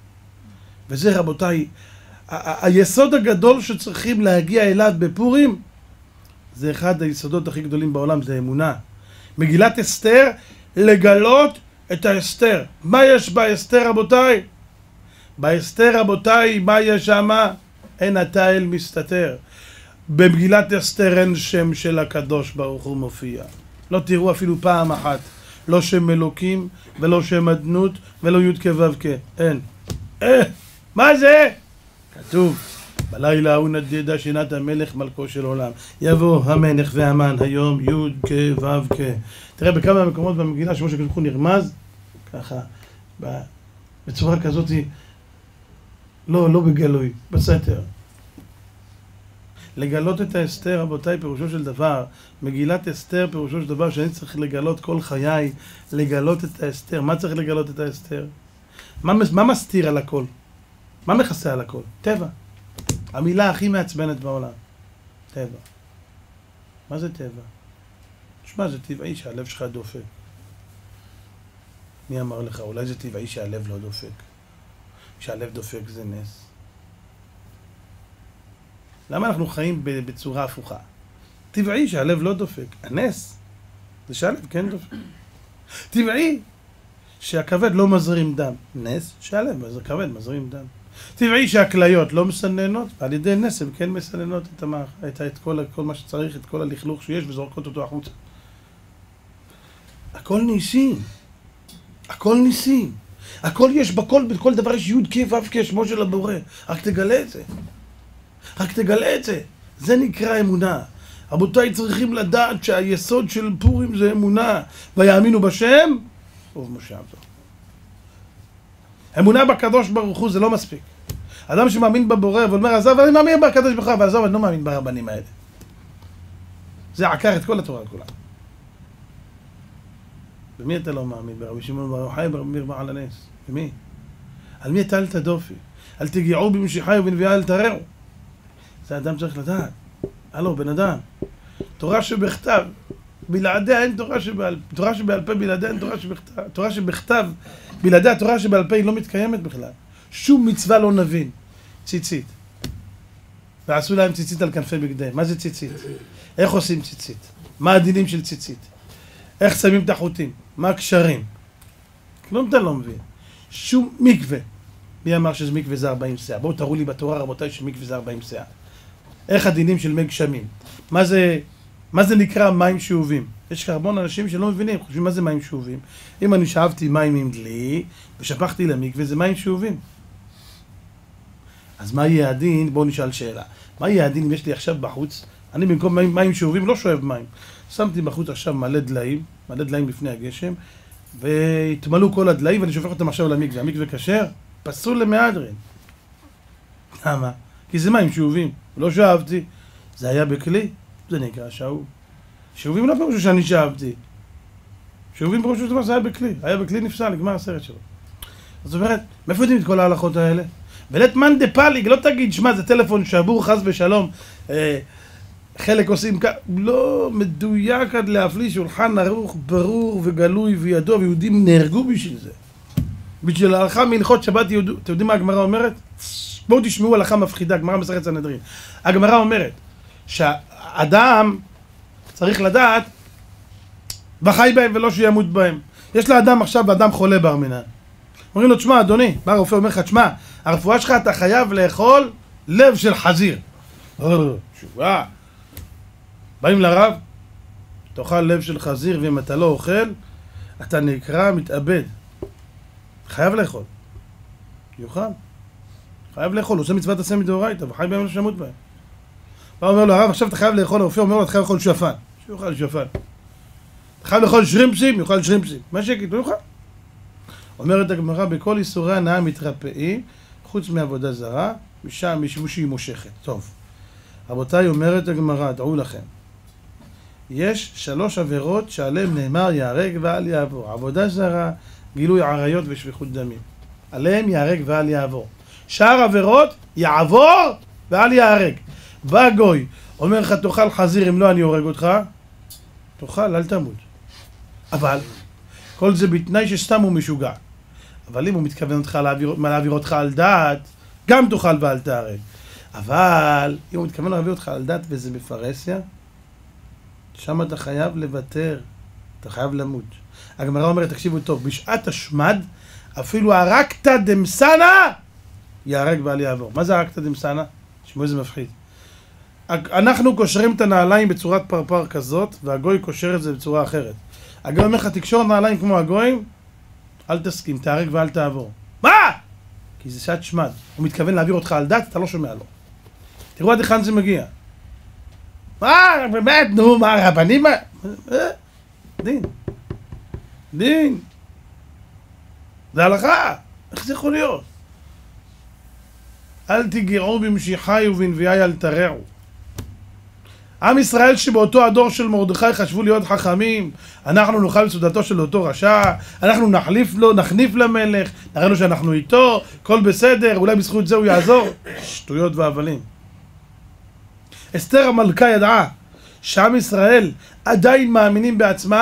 וזה רבותיי, היסוד הגדול שצריכים להגיע אליו בפורים, זה אחד היסודות הכי גדולים בעולם, זה אמונה. מגילת אסתר, לגלות את האסתר. מה יש באסתר רבותיי? באסתר רבותיי, מה יש שמה? אין אתה אל מסתתר. במגילת אסתר אין שם של הקדוש ברוך הוא מופיע. לא תראו אפילו פעם אחת. לא שם אלוקים, ולא שם אדנות, ולא י' כו' אין. מה זה? כתוב, בלילה ההוא נדדה שינת המלך מלכו של עולם. יבוא המלך והמן היום י' כו'. תראה בכמה מקומות במגילה שמשה הקדוש ברוך הוא נרמז, ככה, בצורה כזאת, לא בגלוי, בסתר. לגלות את האסתר, רבותיי, פירושו של דבר, מגילת אסתר פירושו של דבר שאני צריך לגלות כל חיי, לגלות את האסתר. מה צריך לגלות את האסתר? מה מסתיר על הכל? מה מכסה על הכל? טבע. המילה הכי מעצבנת בעולם. טבע. מה זה טבע? תשמע, זה טבעי שהלב שלך דופק. מי אמר לך? אולי זה טבעי שהלב לא דופק. שהלב דופק זה נס. למה אנחנו חיים בצורה הפוכה? טבעי שהלב לא דופק. הנס זה שהלב כן דופק. טבעי שהכבד לא מזרים דם. נס שהלב הכבד מזרים דם. טבעי שהכליות לא מסננות, על ידי נס הם כן מסננות את כל מה שצריך, את כל הלכלוך שיש וזורקות אותו החוצה. הכל ניסים. הכל ניסים. הכל יש בכל דבר יש י' כ' ו' שמו של הבורא. רק תגלה את זה. רק תגלה את זה. זה נקרא אמונה. רבותיי צריכים לדעת שהיסוד של פורים זה אמונה. ויאמינו בשם ובמשה עבדו. אמונה בקדוש ברוך הוא זה לא מספיק. אדם שמאמין בבורא ואומר, עזוב, אני מאמין בקדוש ברוך הוא, ועזוב, אני לא מאמין ברבנים האלה. זה עקר את כל התורה כולה. במי אתה לא מאמין? ברבי שמעון בר יוחאי, ברבי בעל הנס. במי? על מי הטלת דופי? אל תגיעו במשיחי ובנביאה אל תרעו. זה אדם צריך לדעת. הלו, בן אדם. תורה שבכתב, בלעדיה אין תורה שבעל פה. תורה שבעל פה בלעדיה אין תורה שבכתב. תורה שבכתב, בלעדיה תורה שבעל פה היא לא מתקיימת בכלל. שום מצווה לא נבין. ציצית. ועשו להם ציצית על כנפי בגדיהם. מה זה ציצית? איך עושים ציצית? מה הדינים של ציצית? איך שמים את החוטים? מה הקשרים? כלום אתה לא מבין. שום מקווה. מי אמר שזה מקווה זה 40 שעה? בואו תראו לי בתורה רבותיי שמקווה זה 40 שעה. איך הדינים של מי גשמים? מה זה נקרא מים שאובים? יש המון אנשים שלא מבינים, חושבים מה זה מים שאובים. אם אני שאבתי מים עם דלי ושפכתי למקווה זה מים שאובים. אז מה יהיה הדין? בואו נשאל שאלה. מה יהיה הדין אם יש לי עכשיו בחוץ? אני במקום מים שאובים לא שואב מים. שמתי בחוץ עכשיו מלא דליים לפני הגשם, והתמלאו כל הדליים ואני שופך אותם עכשיו למקווה. המקווה כשר? פסול למהדרין. למה? כי זה מים שאובים. לא שאבתי. זה היה בכלי, זה נקרא שאוב. שאובים לא פירושו שאני שאבתי. שאובים פירושו שזה היה בכלי. היה בכלי נפסל, נגמר הסרט שלו. זאת אומרת, מאיפה יודעים את כל ההלכות האלה? ולית מאן דפליג, לא תגיד, שמע, זה טלפון שבור, חס ושלום. חלק עושים כך, לא מדויק עד להפליא, שולחן ערוך, ברור וגלוי וידוע, ויהודים נהרגו בשביל זה. בשביל ההלכה מהלכות שבת יהודו. אתם יודעים מה הגמרא אומרת? בואו תשמעו הלכה מפחידה, הגמרא מסכת סנהדרין. הגמרא אומרת שהאדם צריך לדעת וחי בהם ולא שימות בהם. יש לאדם עכשיו, אדם חולה בר מינן. אומרים לו, תשמע אדוני, בא הרופא אומר לך, תשמע, הרפואה שלך אתה חייב לאכול לב של חזיר. תשובה. באים לרב, תאכל לב של חזיר, ואם אתה לא אוכל, אתה נקרא מתאבד. חייב לאכול. יוכל. חייב לאכול, הוא עושה מצוות עשה מדאורייתא, וחי בהם לא שימות בהם. בא אומר לו, הרב, עכשיו אתה חייב לאכול, הרופא אומר לו, אתה חייב לאכול שפן. שיוכל שפן. אתה חייב לאכול שרימפסים, יאכל שרימפסים. מה שיקית, הוא יוכל. אומרת הגמרא, בכל איסורי הנאה מתרפאים, חוץ מעבודה זרה, משם שהיא מושכת. טוב. רבותיי, אומרת הגמרא, דעו לכם. יש 3 עבירות שעליהם נאמר יהרג ואל יעבור. עבודה זרה, גילוי עריות ושפיכות דמים. עליהם יהרג ואל יעבור. שאר עבירות יעבור ואל יהרג. בא גוי, אומר לך תאכל חזיר אם לא אני הורג אותך, תאכל, אל תמות. אבל כל זה בתנאי שסתם הוא משוגע. אבל אם הוא מתכוון אותך להעביר אותך על דעת, גם תאכל ואל תהרג. אבל אם הוא מתכוון להעביר אותך על דעת וזה בפרהסיה, שם אתה חייב לוותר, אתה חייב למות. הגמרא אומרת, תקשיבו טוב, בשעת השמד, אפילו הרקתא דמסנא יהרג ואל יעבור. מה זה הרקתא דמסנא? תשמעו איזה מפחיד. אנחנו קושרים את הנעליים בצורת פרפר כזאת, והגוי קושר את זה בצורה אחרת. הגוי אומר לך, תקשור נעליים כמו הגויים, אל תסכים, תהרג ואל תעבור. מה? כי זה שעת שמד. הוא מתכוון להעביר אותך על דת, אתה לא שומע לו. תראו עד היכן זה מגיע. מה? באמת, נו, מה, הרבנים? דין. דין. זה הלכה. איך זה יכול להיות? אל תיגעו במשיחי ובנביאי אל תרעו. עם ישראל שבאותו הדור של מרדכי חשבו להיות חכמים, אנחנו נאכל בסעודתו של אותו רשע, אנחנו נחניף למלך, נראה לו שאנחנו איתו, הכל בסדר, אולי בזכות זה הוא יעזור. שטויות והבלים. אסתר המלכה ידעה שעם ישראל עדיין מאמינים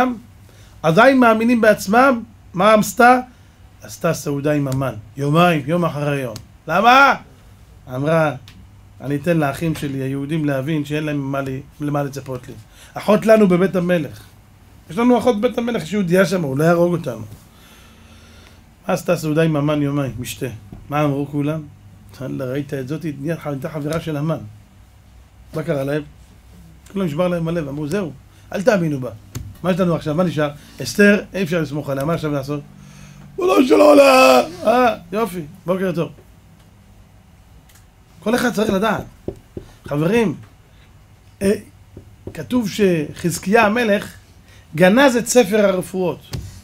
בעצמם, מה עשתה? עשתה סעודה עם המן, יומיים, יום אחרי יום. למה? אמרה, אני אתן לאחים שלי, היהודים, להבין שאין להם למה לצפות לי. אחות לנו בבית המלך. יש לנו אחות בבית המלך, יש יהודייה שם, הוא לא יהרוג אותנו. מה עשתה סעודה עם המן יומיים? משתה. מה אמרו כולם? ראית את זאת, הייתה חברה של המן. מה קרה להם? כולם נשבר להם הלב, אמרו, זהו, אל תאמינו בה. מה יש לנו עכשיו? מה נשאר? אסתר, אי אפשר לסמוך עליה, מה עכשיו לעשות? הוא לא שלא לה! יופי, בוקר טוב. כל אחד צריך לדעת. חברים, כתוב שחזקיה המלך גנז את ספר הרפואות.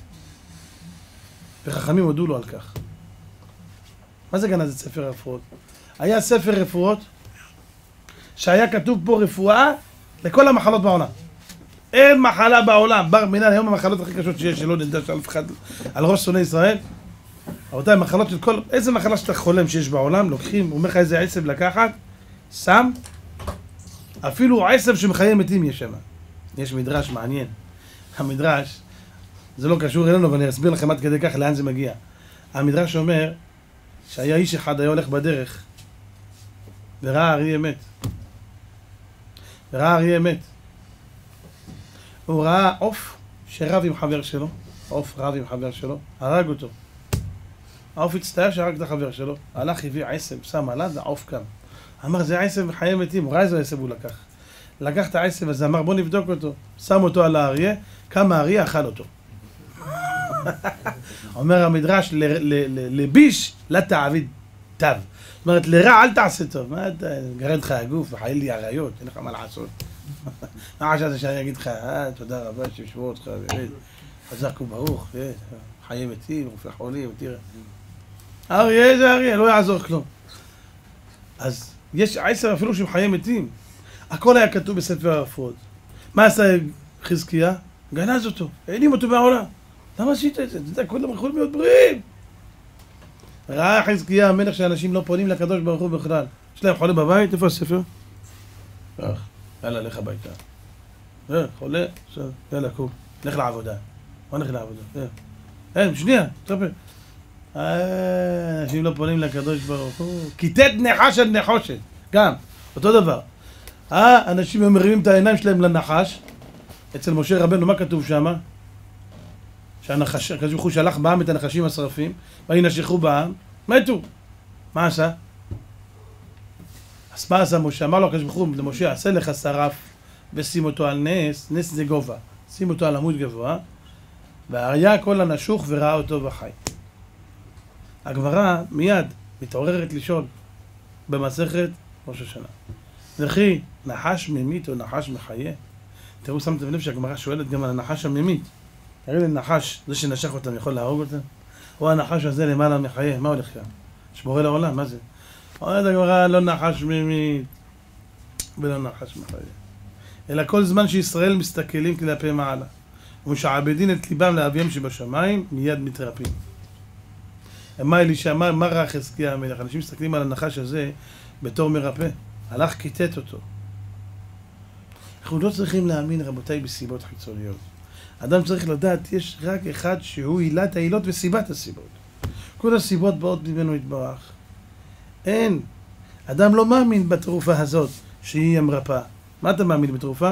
וחכמים הודו לו על כך. מה זה גנז את ספר הרפואות? היה ספר רפואות שהיה כתוב פה רפואה לכל המחלות בעולם. אין מחלה בעולם. בר מינן, היום המחלות הכי קשות שיש, שלא נדע שאף אחד על ראש שונאי ישראל. רבותיי, מחלות של כל... איזה מחלה שאתה חולם שיש בעולם, לוקחים, אומר לך איזה עשב לקחת, שם, אפילו עשב שמחיי מתים יש שם. יש מדרש מעניין. המדרש, זה לא קשור אלינו, אבל אני אסביר לכם עד כדי כך לאן זה מגיע. המדרש אומר שהיה איש אחד, היה הולך בדרך, וראה אריה מת. הוא ראה עוף שרב עם חבר שלו, הרג אותו. העוף הצטער שהרג את החבר שלו, הלך, הביא עשב, שם עליו, העוף קם. אמר, זה עשב וחיי מתים, הוא ראה איזה עשב הוא לקח. לקח את העשב הזה, אמר, בוא נבדוק אותו. שם אותו על האריה, קם האריה, אכל אותו. אומר המדרש, לביש, לתעביד תו. זאת אומרת, לרע אל תעשה טוב. מה אתה, גרד לך הגוף, וחי לי עריות, אין לך מה לעשות. מה חשבת שאני אגיד לך, תודה רבה, שישבו אותך, חזק וברוך, חיי מתים, רופא חולים, תראה. אריה זה אריה, לא יעזור כלום. אז יש עשב אפילו שהם חיי מתים. הכל היה כתוב בספר הרפואות. מה עשה חזקיה? גנז אותו, העלים אותו מהעולם. למה עשית את זה? אתה יודע, כולם יכולים להיות בריאים. ראה חזקיה המלך שאנשים לא פונים לקדוש ברוך הוא בכלל. יש להם חולה בבית, איפה הספר? יאללה, לך הביתה. חולה, יאללה, קום, לך לעבודה. בוא נלך לעבודה. שנייה, תרפא. אנשים לא פונים לקדוש ברוך הוא. כיתת נחש עד נחושת. גם, אותו דבר. אנשים מרימים את העיניים שלהם לנחש. אצל משה רבנו, מה כתוב שם? שהנחש, הקדוש ברוך הוא שלח בעם את הנחשים השרפים, וינשכו בעם, מתו. מה עשה? אז מה עשה משה? אמר לו הקדוש ברוך הוא למשה, עשה לך שרף ושים אותו על נס, נס זה גובה. שים אותו על עמוד גבוה, והיה כל הנשוך וראה אותו וחי. הגמרא מיד מתעוררת לשאול במסכת ראש השנה. וכי נחש ממית או נחש מחיה? תראו, שמתם לב שהגמרא שואלת גם על הנחש הממית. תראי לי, נחש, זה שנשך אותם יכול להרוג אותם? או הנחש הזה למעלה מחיה? מה הולך כאן? שמורה לעולם, מה זה? אומרת הגמרא, לא נחש ממית ולא נחש מחיה. אלא כל זמן שישראל מסתכלים כלפי מעלה ומשעבדין את ליבם לאביהם שבשמיים, מיד מתרפים. מה אלישע, מה ראה חזקיה המלך? אנשים מסתכלים על הנחש הזה בתור מרפא. הלך כיתת אותו. אנחנו לא צריכים להאמין, רבותיי, בסיבות חיצוניות. אדם צריך לדעת, יש רק אחד שהוא עילת העילות וסיבת הסיבות. כל הסיבות באות ממנו יתברך. אין. אדם לא מאמין בתרופה הזאת שהיא המרפאה. מה אתה מאמין בתרופה?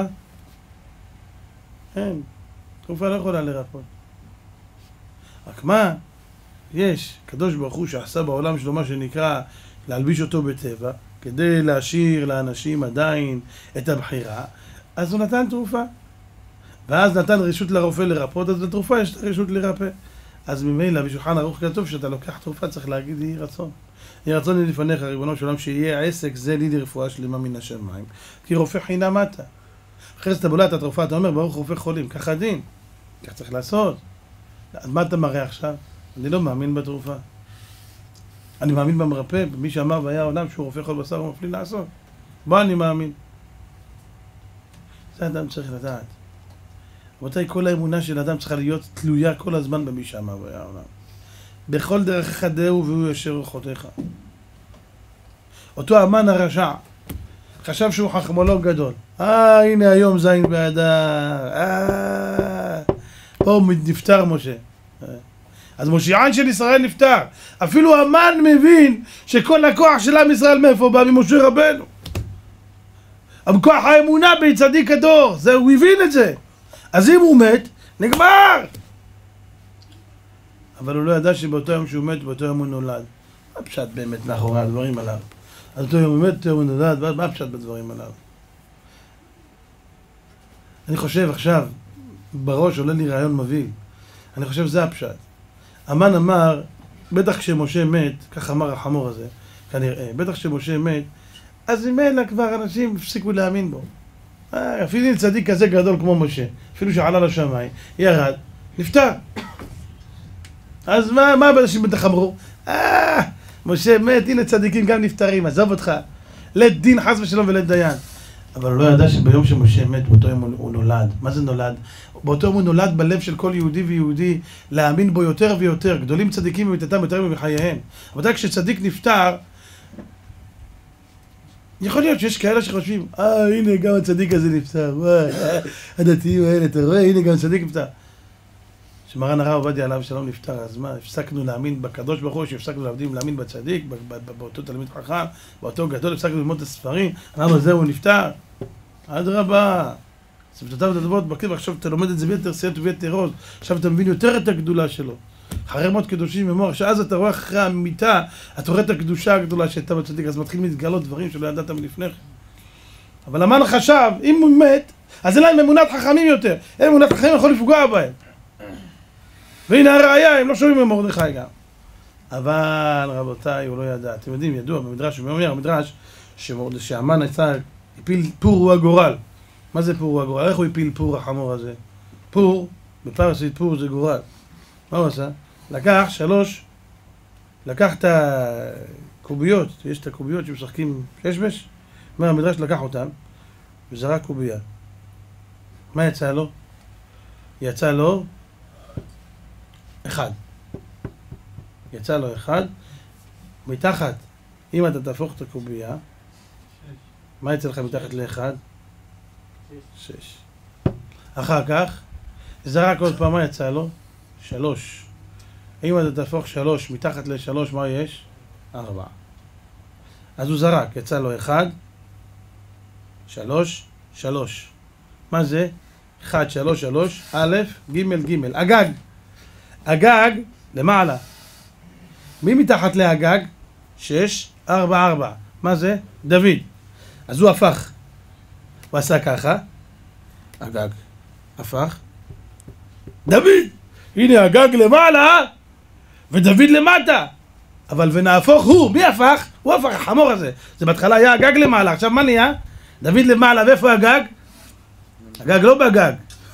אין. תרופה לא יכולה לרפות. רק מה? יש קדוש ברוך הוא שעשה בעולם שלו מה שנקרא להלביש אותו בטבע, כדי להשאיר לאנשים עדיין את הבחירה, אז הוא נתן תרופה. ואז נתן רשות לרופא לרפות, אז לתרופה יש רשות לרפא. אז ממילא בשולחן ערוך כתוב שאתה לוקח תרופה, צריך להגיד יהי רצון. יהי רצון לי לפניך, ריבונו של עולם, שיהיה עסק זה לי רפואה שלמה מן השמיים. כי רופא חינם אתה. אחרי זה אתה בולע את התרופה, אתה אומר, ברוך רופא חולים, ככה דין. כך צריך לעשות. אז מה אתה מראה עכשיו? אני לא מאמין בתרופה. אני מאמין במרפא, במי שאמר והיה העולם שהוא רופא כל בשר ומפליא לעשות. בוא אני מאמין. זה אדם צריך לדעת. רבותיי, כל האמונה של אדם צריכה להיות תלויה כל הזמן במי שאמר והיה העולם. בכל דרך חדהו והוא ישר אורחותיך. אותו המן הרשע חשב שהוא חכמולוג גדול. הנה היום זין באדר. פה נפטר משה. אז מושיען של ישראל נפטר. אפילו המן מבין שכל הכוח של עם ישראל מאיפה בא? ממשה רבנו. כוח האמונה בצדיק הדור. זה, הוא הבין את זה. אז אם הוא מת, נגמר. אבל הוא לא ידע שבאותו יום שהוא מת, באותו יום הוא נולד. מה פשט באמת מאחורי הדברים עליו? אז אותו יום הוא מת, אותו יום הוא נולד, מה פשט בדברים עליו? אני חושב עכשיו, בראש עולה לי רעיון מביא. אני חושב זה הפשט. המן אמר, בטח כשמשה מת, כך אמר החמור הזה, כנראה, בטח כשמשה מת, אז ממילא כבר אנשים הפסיקו להאמין בו. אפילו צדיק כזה גדול כמו משה, אפילו שעלה לשמיים, ירד, נפטר. אז מה אנשים בטח אמרו? משה מת, הנה צדיקים גם נפטרים, עזוב אותך. לית דין חס ושלום ולית דיין. אבל הוא לא ידע שביום שמשה מת, באותו יום הוא נולד. מה זה נולד? באותו יום הוא נולד בלב של כל יהודי ויהודי, להאמין בו יותר ויותר. גדולים צדיקים במיתתם יותר מבחייהם. אבל כשצדיק נפטר, יכול להיות שיש כאלה שחושבים, הנה גם הצדיק הזה נפטר, הדתיים האלה, אתה רואה, הנה גם הצדיק נפטר. שמרן הרב עובדיה עליו שלום נפטר, אז מה, הפסקנו להאמין בקדוש ברוך הוא, שהפסקנו להאמין בצדיק, באותו תלמיד חכם, באותו גדול, הפסקנו ללמוד את הספרים, אמרנו זהו, הוא נפטר. אדרבה. שפתותיו ותדבות בקריב, עכשיו אתה לומד את זה ביתר שאת וביתר עוז, עכשיו אתה מבין יותר את הגדולה שלו. אחרי מות קדושים ממור, שאז אתה רואה אחרי המיטה, אתה רואה את הקדושה הגדולה שהייתה בצדיק, אז מתחילים להתגלות דברים שלא ידעת מלפני כן. אבל המן חשב, אם הוא מת, אז אין להם אמונת חכמים יותר. אין אמונת חכמים יכול לפגוע בהם. והנה הראיה, הם לא שומעים ממרדכי גם. אבל רבותיי, הוא לא ידע. אתם יודעים, ידוע במדרש, אומר המדרש, שהמן הפיל פור הוא הגורל. מה זה פור הוא הגורל? איך הוא הפיל פור החמור הזה? פור, בפרסית פור זה גורל. מה הוא עשה? לקח את הקוביות, יש את הקוביות שמשחקים ששבש, אומר המדרש לקח אותם וזרק קובייה. מה יצא לו? יצא לו אחד. יצא לו אחד. מתחת, אם אתה תהפוך את הקובייה, מה יצא לך מתחת לאחד? 6. אחר כך, זרק עוד פעם, מה יצא לו? 3. אם אתה תהפוך 3 מתחת ל3, מה יש? 4. אז הוא זרק, יצא לו 1, 3, 3. מה זה? 1, 3, 3, א', ג', ג'. הגג. הגג למעלה. מי מתחת להגג? 6, 4, 4. מה זה? דוד. אז הוא הפך. הוא עשה ככה. הגג. הפך. דוד! הנה הגג למעלה ודוד למטה. אבל ונהפוך הוא. מי הפך? הוא הפך, החמור הזה. זה בהתחלה היה הגג למעלה. עכשיו מה נהיה? דוד למעלה, ואיפה הגג? הגג לא בגג.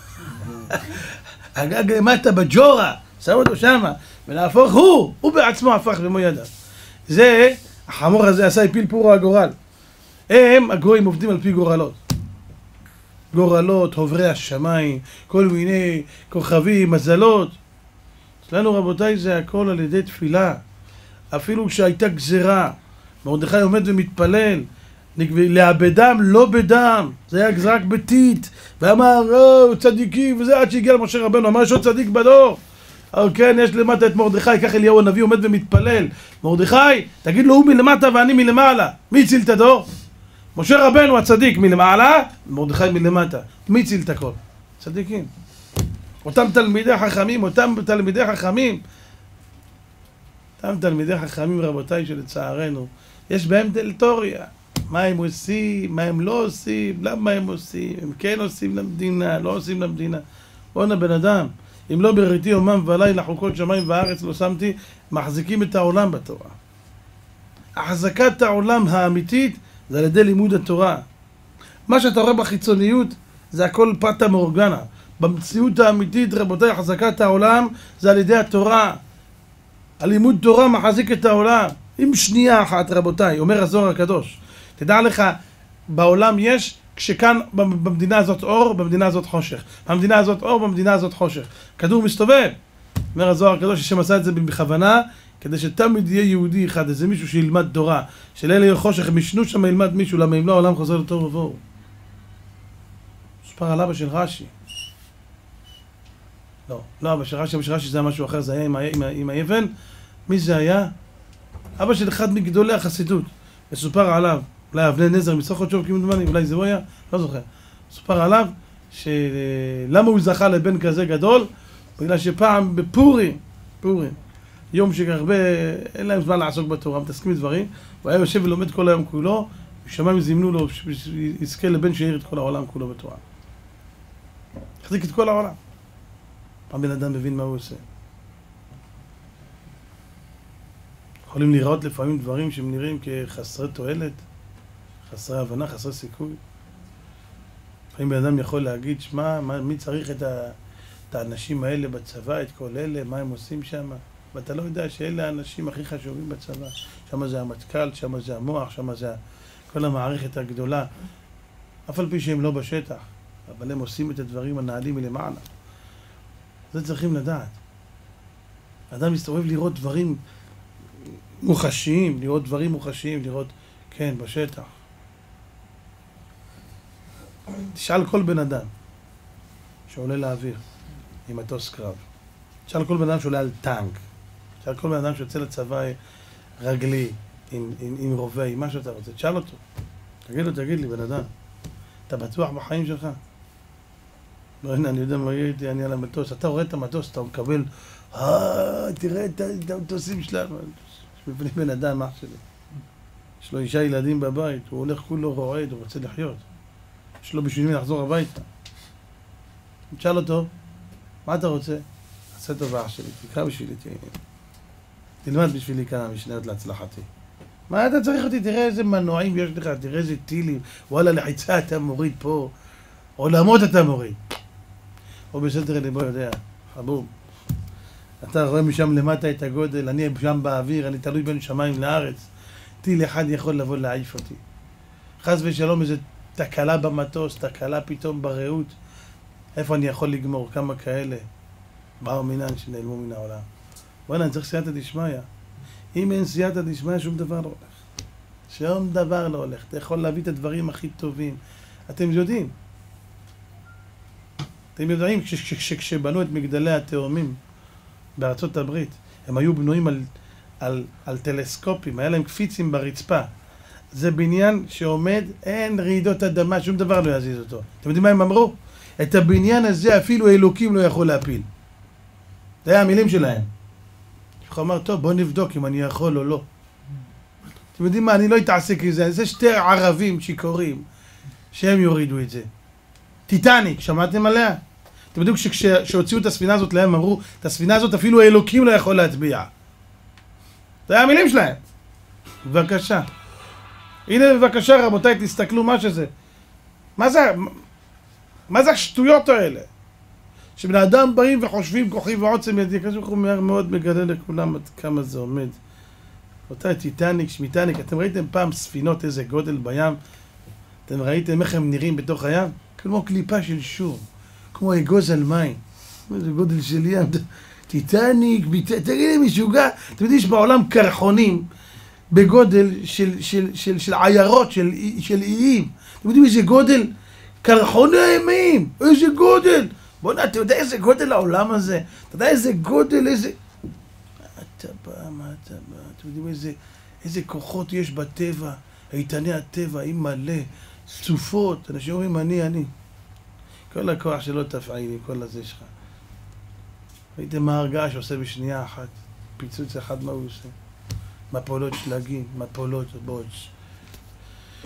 הגג למטה בג'ורה. שם אותו שמה. ונהפוך הוא בעצמו הפך במו ידיו. זה, החמור הזה עשה הפיל פור הגורל. הם, הגויים, עובדים על פי גורלות. גורלות, עוברי השמיים, כל מיני כוכבים, מזלות. אצלנו רבותיי זה הכל על ידי תפילה. אפילו כשהייתה גזרה, מרדכי עומד ומתפלל, לאבדם לא בדם, זה היה גזרה רק בתית, ואמר צדיקים, וזה עד שהגיע למשה רבנו, אמר יש עוד צדיק בדור. כן, יש למטה את מרדכי, כך אליהו הנביא עומד ומתפלל. מרדכי, תגיד לו הוא מלמטה ואני מלמעלה. מי הציל את הדור? משה רבנו הצדיק מלמעלה, מרדכי מלמטה. מי הציל את הכל? צדיקים. אותם תלמידי חכמים, אותם תלמידי חכמים רבותיי שלצערנו, יש בהם דלתוריה. מה הם עושים, מה הם לא עושים, למה הם עושים, הם כן עושים למדינה, לא עושים למדינה. בוא'נה בן אדם, אם לא בראיתי יומם ולילה חוקות שמיים וארץ לא שמתי, מחזיקים את העולם בתורה. החזקת העולם האמיתית זה על ידי לימוד התורה. מה שאתה רואה בחיצוניות זה הכל פרטה מאורגנה. במציאות האמיתית, רבותיי, החזקת העולם זה על ידי התורה. הלימוד תורה מחזיק את העולם. עם שנייה אחת, רבותיי, אומר הזוהר הקדוש, תדע לך, בעולם יש, כשכאן במדינה הזאת אור, במדינה הזאת חושך. במדינה הזאת אור, במדינה הזאת חושך. כדור מסתובב. אומר הזוהר הקדוש, השם עשה את זה בכוונה, כדי שתמיד יהיה יהודי אחד, איזה מישהו שילמד תורה, שלאלה יהיה חושך, הם ישנו שם ילמד מישהו, למה אם לא העולם חוזר לתוהו ובוהו. מספר על אבא של רש"י. לא, אבא של רש"י זה היה משהו אחר, זה היה עם האבן. מי זה היה? אבא של אחד מגדולי החסידות. מסופר עליו, אולי אבני נזר מסוכות שוב כמדומני, אולי זה הוא היה, לא זוכר. מסופר עליו, למה הוא זכה לבן כזה גדול? בגלל שפעם בפורים, יום שהרבה, אין להם זמן לעסוק בתורה, מתעסקים בדברים, הוא היה יושב ולומד כל היום כולו, ושמיים זימנו לו, שיזכה לבן שיעיר את כל העולם כולו בתורה. החזיק את כל העולם. פעם בן אדם מבין מה הוא עושה. יכולים לראות לפעמים דברים שהם נראים כחסרי תועלת, חסרי הבנה, חסרי סיכוי. לפעמים בן אדם יכול להגיד, שמע, מי צריך את האנשים האלה בצבא, את כל אלה, מה הם עושים שם? ואתה לא יודע שאלה האנשים הכי חשובים בצבא. שם זה המטכ"ל, שם זה המוח, שם זה כל המערכת הגדולה. אף על פי שהם לא בשטח, אבל הם עושים את הדברים הנעלים מלמעלה. זה צריכים לדעת. אדם מסתובב לראות דברים מוחשיים, לראות, כן, בשטח. תשאל כל בן אדם שעולה לאוויר עם מטוס קרב. תשאל כל בן אדם שעולה על טנק. תשאל כל בן אדם שיוצא לצבא רגלי, עם רובה, עם מה שאתה רוצה. תשאל אותו. תגיד לי, בן אדם, אתה בטוח בחיים שלך? לא, הנה, אני יודע מה הייתי, אני על המטוס. אתה רואה את המטוס, אתה מקבל, תראה את המטוסים שלנו. יש מבני בן אדם, אח שלי. יש לו אישה ילדים בבית, הוא הולך כולו רועד, הוא רוצה לחיות. יש לו בשביל מי לחזור הביתה. תשאל אותו, מה אתה רוצה? עשה טובה, אח שלי, תקרא בשבילי, תלמד בשבילי כמה משניות להצלחתי. מה אתה צריך אותי? תראה איזה מנועים יש לך, תראה איזה טילים, וואלה, לחיצה אתה מוריד פה, עולמות אתה מוריד. או בסתר ליבו יודע, חבוב, אתה רואה משם למטה את הגודל, אני שם באוויר, אני תלוי בין שמיים לארץ, טיל אחד יכול לבוא להעיף אותי. חס ושלום איזה תקלה במטוס, תקלה פתאום ברעות, איפה אני יכול לגמור? כמה כאלה באו מינן שנעלמו מן העולם. בוא'נה, אני צריך סייעתא דשמיא. אם אין סייעתא דשמיא, שום דבר לא הולך. שום דבר לא הולך. אתה יכול להביא את הדברים הכי טובים. אתם יודעים, כשבנו את מגדלי התאומים בארצות הברית, הם היו בנויים על טלסקופים, היה להם קפיצים ברצפה. זה בניין שעומד, אין רעידות אדמה, שום דבר לא יזיז אותו. אתם יודעים מה הם אמרו? את הבניין הזה אפילו אלוקים לא יכול להפיל. זה היה המילים שלהם. הוא אמר, טוב, בוא נבדוק אם אני יכול או לא. אתם יודעים מה, אני לא אתעסק עם זה. זה שתי ערבים שיכורים שהם יורידו את זה. טיטניק, שמעתם עליה? אתם יודעים, כשהוציאו את הספינה הזאת להם, אמרו, את הספינה הזאת אפילו האלוקים לא יכול להטביע. זה היה המילים שלהם. בבקשה. הנה בבקשה רבותיי, תסתכלו מה שזה. מה זה השטויות האלה? שבני אדם באים וחושבים כוחי ועוצם ידי, כזה הוא מאוד מגלה לכולם עד כמה זה עומד. רבותיי, טיטניק, שמיטניק, אתם ראיתם פעם ספינות איזה גודל בים? אתם ראיתם איך הם נראים בתוך הים? כמו קליפה של שור, כמו אגוז על מים. איזה גודל של ים. טיטניק, תגיד לי משוגע, אתם יודעים שבעולם קרחונים בגודל של עיירות, של איים. אתם יודעים איזה גודל? קרחוני הימים, איזה גודל. בוא'נה, אתה יודע איזה גודל העולם הזה? אתה יודע איזה גודל, איזה... מה אתה בא? אתם יודעים איזה כוחות יש בטבע, איתני הטבע, עם מלא, סופות, אנשים אומרים אני. כל הכוח שלא תפעיל עם כל הזה שלך. ראיתם מה הרגעה שעושה בשנייה אחת? פיצוץ אחד מה הוא עושה? מפולות שלגים, מפולות בוץ.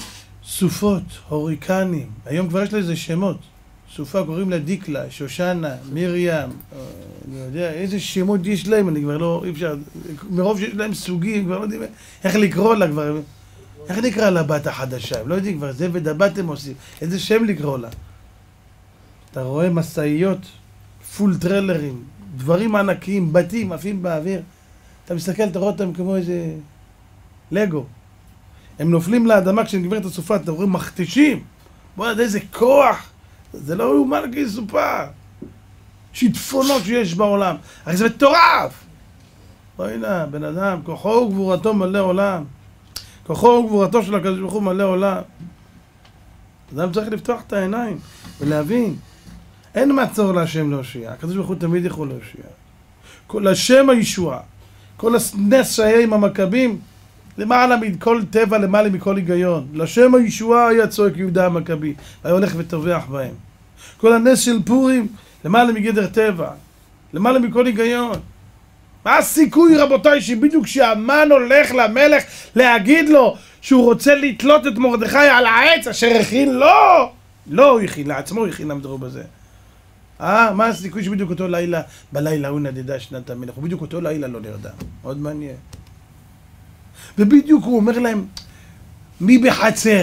סופות, הוריקנים, היום כבר יש לזה שמות. סופה קוראים לה דיקלה, שושנה, מרים, אני יודע, איזה שמות יש להם, אני כבר לא, אי אפשר, מרוב שיש להם סוגים, כבר לא יודעים איך לקרוא לה כבר, איך נקרא לה בת החדשה, הם לא יודעים כבר, זה ודבת הם עושים, איזה שם לקרוא לה. אתה רואה מסעיות, פול טרלרים, דברים ענקיים, בתים, עפים באוויר, אתה מסתכל, אתה רואה אותם כמו איזה לגו. הם נופלים לאדמה כשנגמרת הסופה, אתה רואה מכתישים, בוא נדע איזה כוח. זה לא יאומן כסופה. שיטפונות שיש בעולם. הרי זה מטורף. הנה, בן אדם, כוחו וגבורתו מלא עולם. כוחו וגבורתו של הקדוש ברוך הוא מלא עולם. אדם צריך לפתוח את העיניים ולהבין. אין מעצור להשם להושיע. הקדוש ברוך הוא תמיד יכול להושיע. כל השם הישועה. כל הנס שהיה עם המכבים, למעלה מכל טבע, למעלה מכל היגיון. לשם הישועה היה צועק יהודה המכבי, היה הולך וטובח בהם. כל הנס של פורים, למעלה מגדר טבע, למעלה מכל היגיון. מה הסיכוי, רבותיי, שבדיוק כשהמן הולך למלך להגיד לו שהוא רוצה לתלות את מרדכי על העץ אשר הכין לו? לא, הוא הכין לעצמו, הוא הכין למדרו בזה. מה הסיכוי שבדיוק אותו לילה, בלילה הוא נדדה שנת המלך, ובדיוק אותו לילה לא נרדם. מאוד מעניין. ובדיוק הוא אומר להם, מי בחצר?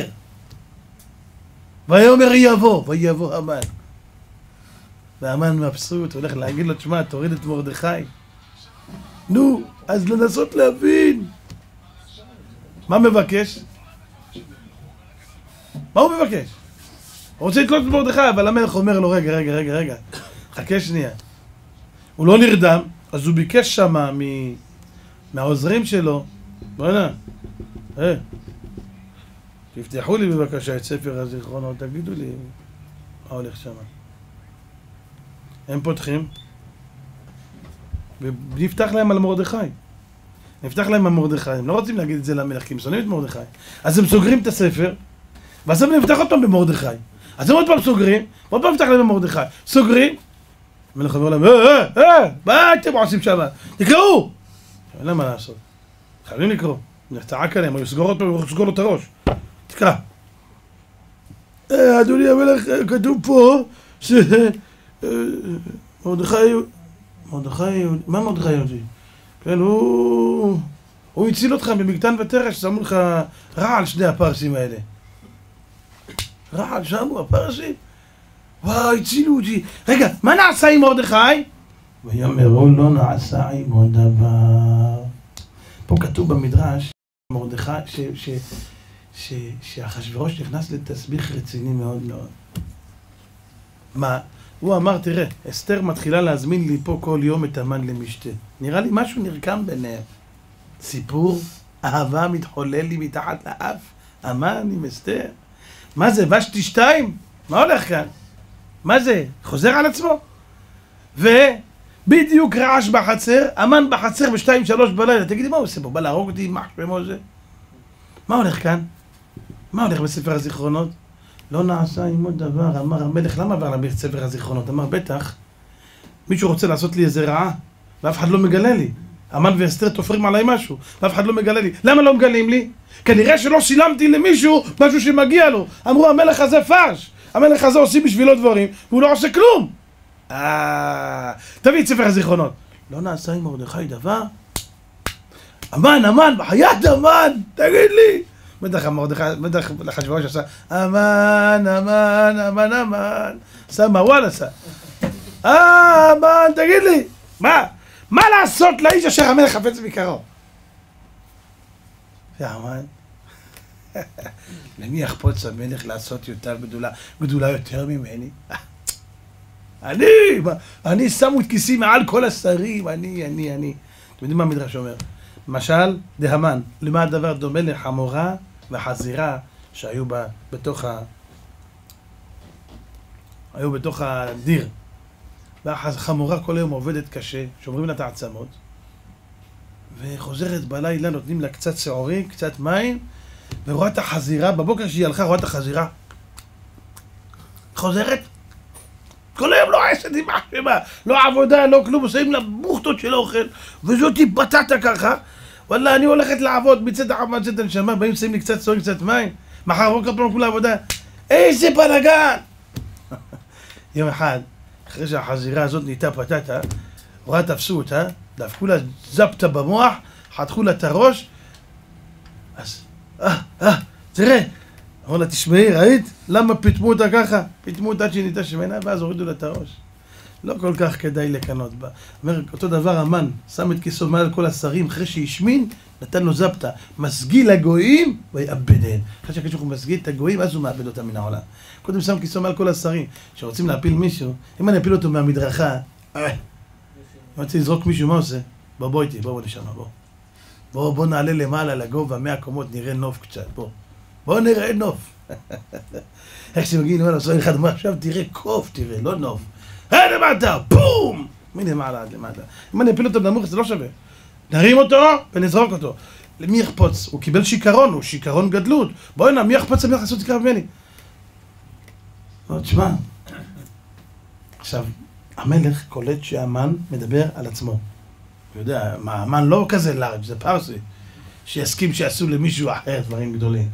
ויאמר יבוא, ויבוא המן. והמן מבסוט, הולך להגיד לו, תשמע, תוריד את מרדכי. נו, אז לנסות להבין. מה מבקש? מה הוא מבקש? הוא רוצה לתלות את מרדכי, אבל המלך אומר לו, רגע, חכה שנייה. הוא לא נרדם, אז הוא ביקש שמה מהעוזרים שלו, בוא'נה, תפתחו לי בבקשה את ספר הזיכרונות, תגידו לי מה הולך שמה. הם פותחים, ונפתח להם על מרדכי. נפתח להם על מרדכי, הם לא רוצים להגיד את זה למלך, כי הם שונאים את מרדכי. אז הם סוגרים את הספר, ואז הם נפתח עוד פעם במרדכי. אז הם עוד פעם סוגרים, ועוד פעם נפתח להם במרדכי. סוגרים, המלך אומר להם, מה אתם עושים שם? תקראו! אין להם מה לעשות. חייבים לקרוא. נצעק עליהם, הוא יסגור עוד פעם, הוא יסגור לו את הראש. תקרא. אדוני המלך, כתוב פה ש... מרדכי... מה מרדכי יהודי? כן, הוא הציל אותך במקטן ותרש, שמו לך רעל שני הפרסים האלה. רעל שמו הפרסים? וואו, הצילו אותי. רגע, מה נעשה עם מרדכי? ויאמרו לא נעשה עמו דבר. פה כתוב במדרש, מרדכי, שאחשוורוש נכנס לתסביך רציני מאוד מאוד. מה? הוא אמר, תראה, אסתר מתחילה להזמין לי פה כל יום את המן למשתה. נראה לי משהו נרקם ביניהם. סיפור אהבה מתחולל לי מתחת לאף. המן עם אסתר. מה זה, ושתי 2? מה הולך כאן? מה זה? חוזר על עצמו? ובדיוק רעש בחצר, המן בחצר ב2-3 בלילה. תגידי, מה הוא עושה פה? בא להרוג אותי, מה שמו זה? מה הולך כאן? מה הולך בספר הזיכרונות? לא נעשה עמו דבר, אמר המלך, למה עבר בספר הזיכרונות? אמר, בטח, מישהו רוצה לעשות לי איזה רעה, ואף אחד לא מגלה לי. המן ואסתר תופרים עליי משהו, ואף אחד לא מגלה לי. למה לא מגלים לי? כנראה שלא שילמתי למישהו משהו שמגיע לו. אמרו, המלך הזה פרש, המלך הזה עושים בשבילו דברים, והוא לא עושה כלום. תביא את ספר הזיכרונות. לא נעשה עם מרדכי דבר? המן, בחיית המן, תגיד לי. בטח אחשוורוש עשה, המן, עשה מה וואלה עשה. המן, תגיד לי, מה לעשות לאיש אשר המלך חפץ ביקרו? והמן, למי יחפוץ המלך לעשות יותר גדולה יותר ממני? אני שמו את כיסי מעל כל השרים, אני. אתם יודעים מה המדרש אומר? משל, דהמן, למה הדבר דומה לחמורה וחזירה שהיו בתוך הדיר. והחמורה כל היום עובדת קשה, שומרים לה את העצמות, וחוזרת בלילה, נותנים לה קצת שעורים, קצת מים, ורואה את החזירה, בבוקר שהיא הלכה, רואה את החזירה. חוזרת, כל היום לא עשת עם מחשבה, לא עבודה, לא כלום, עושים לה בוכתות של אוכל, וזאתי בטטה ככה, וואלה, אני הולכת לעבוד מצד החמה, מצד הנשמה, באים שמים לי קצת שעורים, קצת מים, מחר בוקר פעם כולה עבודה, איזה בלגן! יום אחד, אחרי שהחזירה הזאת נהייתה פטטה, הוראה תפסו אותה, דפקו לה זפטה במוח, חתכו לה את הראש, אז, תראה, אמרו לה, תשמעי, ראית? למה פיתמו אותה ככה? פיתמו אותה עד שהיא נהייתה שמנה, ואז הורידו לה את הראש. לא כל כך כדאי לקנות בה. אומר, אותו דבר המן, שם את כיסו מעל כל השרים, אחרי שהשמין, נתן לו זפטה, מסגיל לגויים, ויאבדן. אחרי שהקדוש ברוך הוא מסגיל את הגויים, אז הוא מאבד אותם מן העולם. קודם שם כיסו מעל כל השרים, שרוצים להפיל מישהו, אם אני אפיל אותו מהמדרכה, אני רוצה לזרוק מישהו, מה עושה? בוא איתי, בוא נשמה, בוא נעלה למעלה לגובה 100 קומות, נראה נוף קצת, בוא נראה נוף. איך שמגיעים למעלה, עושה אחד, מה עכשיו תראה קוף, תראה, לא נוף. למטה, בום! מלמעלה עד למטה. אם אני אפיל אותו נמוך, זה לא שווה. נרים אותו ונזרוק אותו. למי יחפוץ? הוא קיבל שיקרון, הוא שיקרון גדלות. בואי נע, מי יחפוץ למי יחסות תקרב ממני? תשמע. עכשיו, המלך קולט שהמן מדבר על עצמו. הוא יודע, המן לא כזה לארג', זה פרסי. שיסכים שיעשו למישהו אחר דברים גדולים.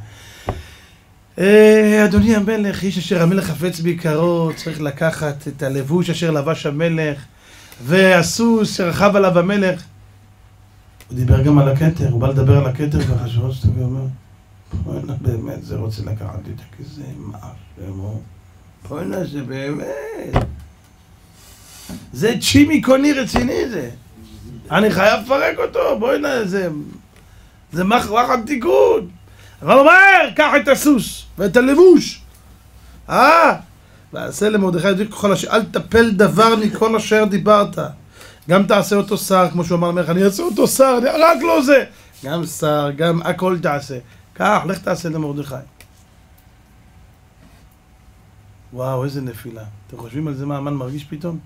אדוני המלך, איש אשר המלך חפץ בעיקרו, צריך לקחת את הלבוש אשר לבש המלך, והסוס שרכב עליו המלך. הוא דיבר גם על הכתר, הוא בא לדבר על הכתר, ואחשוורוש תביא אומר, פוינה באמת, זה רוצה לקחת לי את הכיסא, מה שמו? פוינה זה באמת. זה צ'ימי קוני רציני זה. אני חייב לפרק אותו, בוא'נה, זה מחרחת תיקון. אבל אומר, קח את הסוס ואת הלבוש. ועשה למרדכי יהודי ככל אשר, אל תפל דבר מכל אשר דיברת. גם תעשה אותו שר, כמו שהוא אמר למלך, אני אעשה אותו שר, רק לא זה. גם שר, גם הכל תעשה. קח, לך תעשה למרדכי. וואו, איזה נפילה. אתם חושבים על זה מה המן מרגיש פתאום?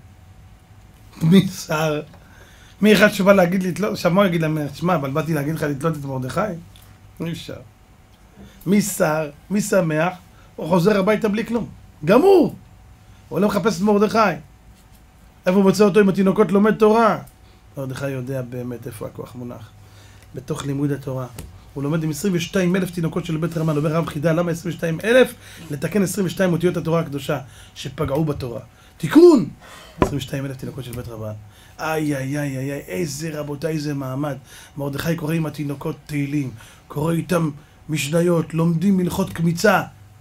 מי שר? מי אחד שבא להגיד לי, עכשיו מה יגיד למלך? שמע, אבל באתי להגיד לך לתלות את מרדכי? אי אפשר. מי שר? מי שמח? הוא חוזר הביתה בלי כלום. גם הוא עולה מחפש את מרדכי. איפה הוא מוצא אותו עם התינוקות לומד תורה? מרדכי יודע באמת איפה הכוח מונח. בתוך לימוד התורה. הוא לומד עם 22,000 תינוקות של בית רמן. אומר רב חידה, למה 22,000? לתקן 22 אותיות התורה הקדושה שפגעו בתורה. תיקון! 22,000 תינוקות של בית רמן. איי, איזה רבותיי, איזה מעמד. מרדכי קורא עם התינוקות תהילים, קורא איתם משניות, לומדים מלכות קמיצה.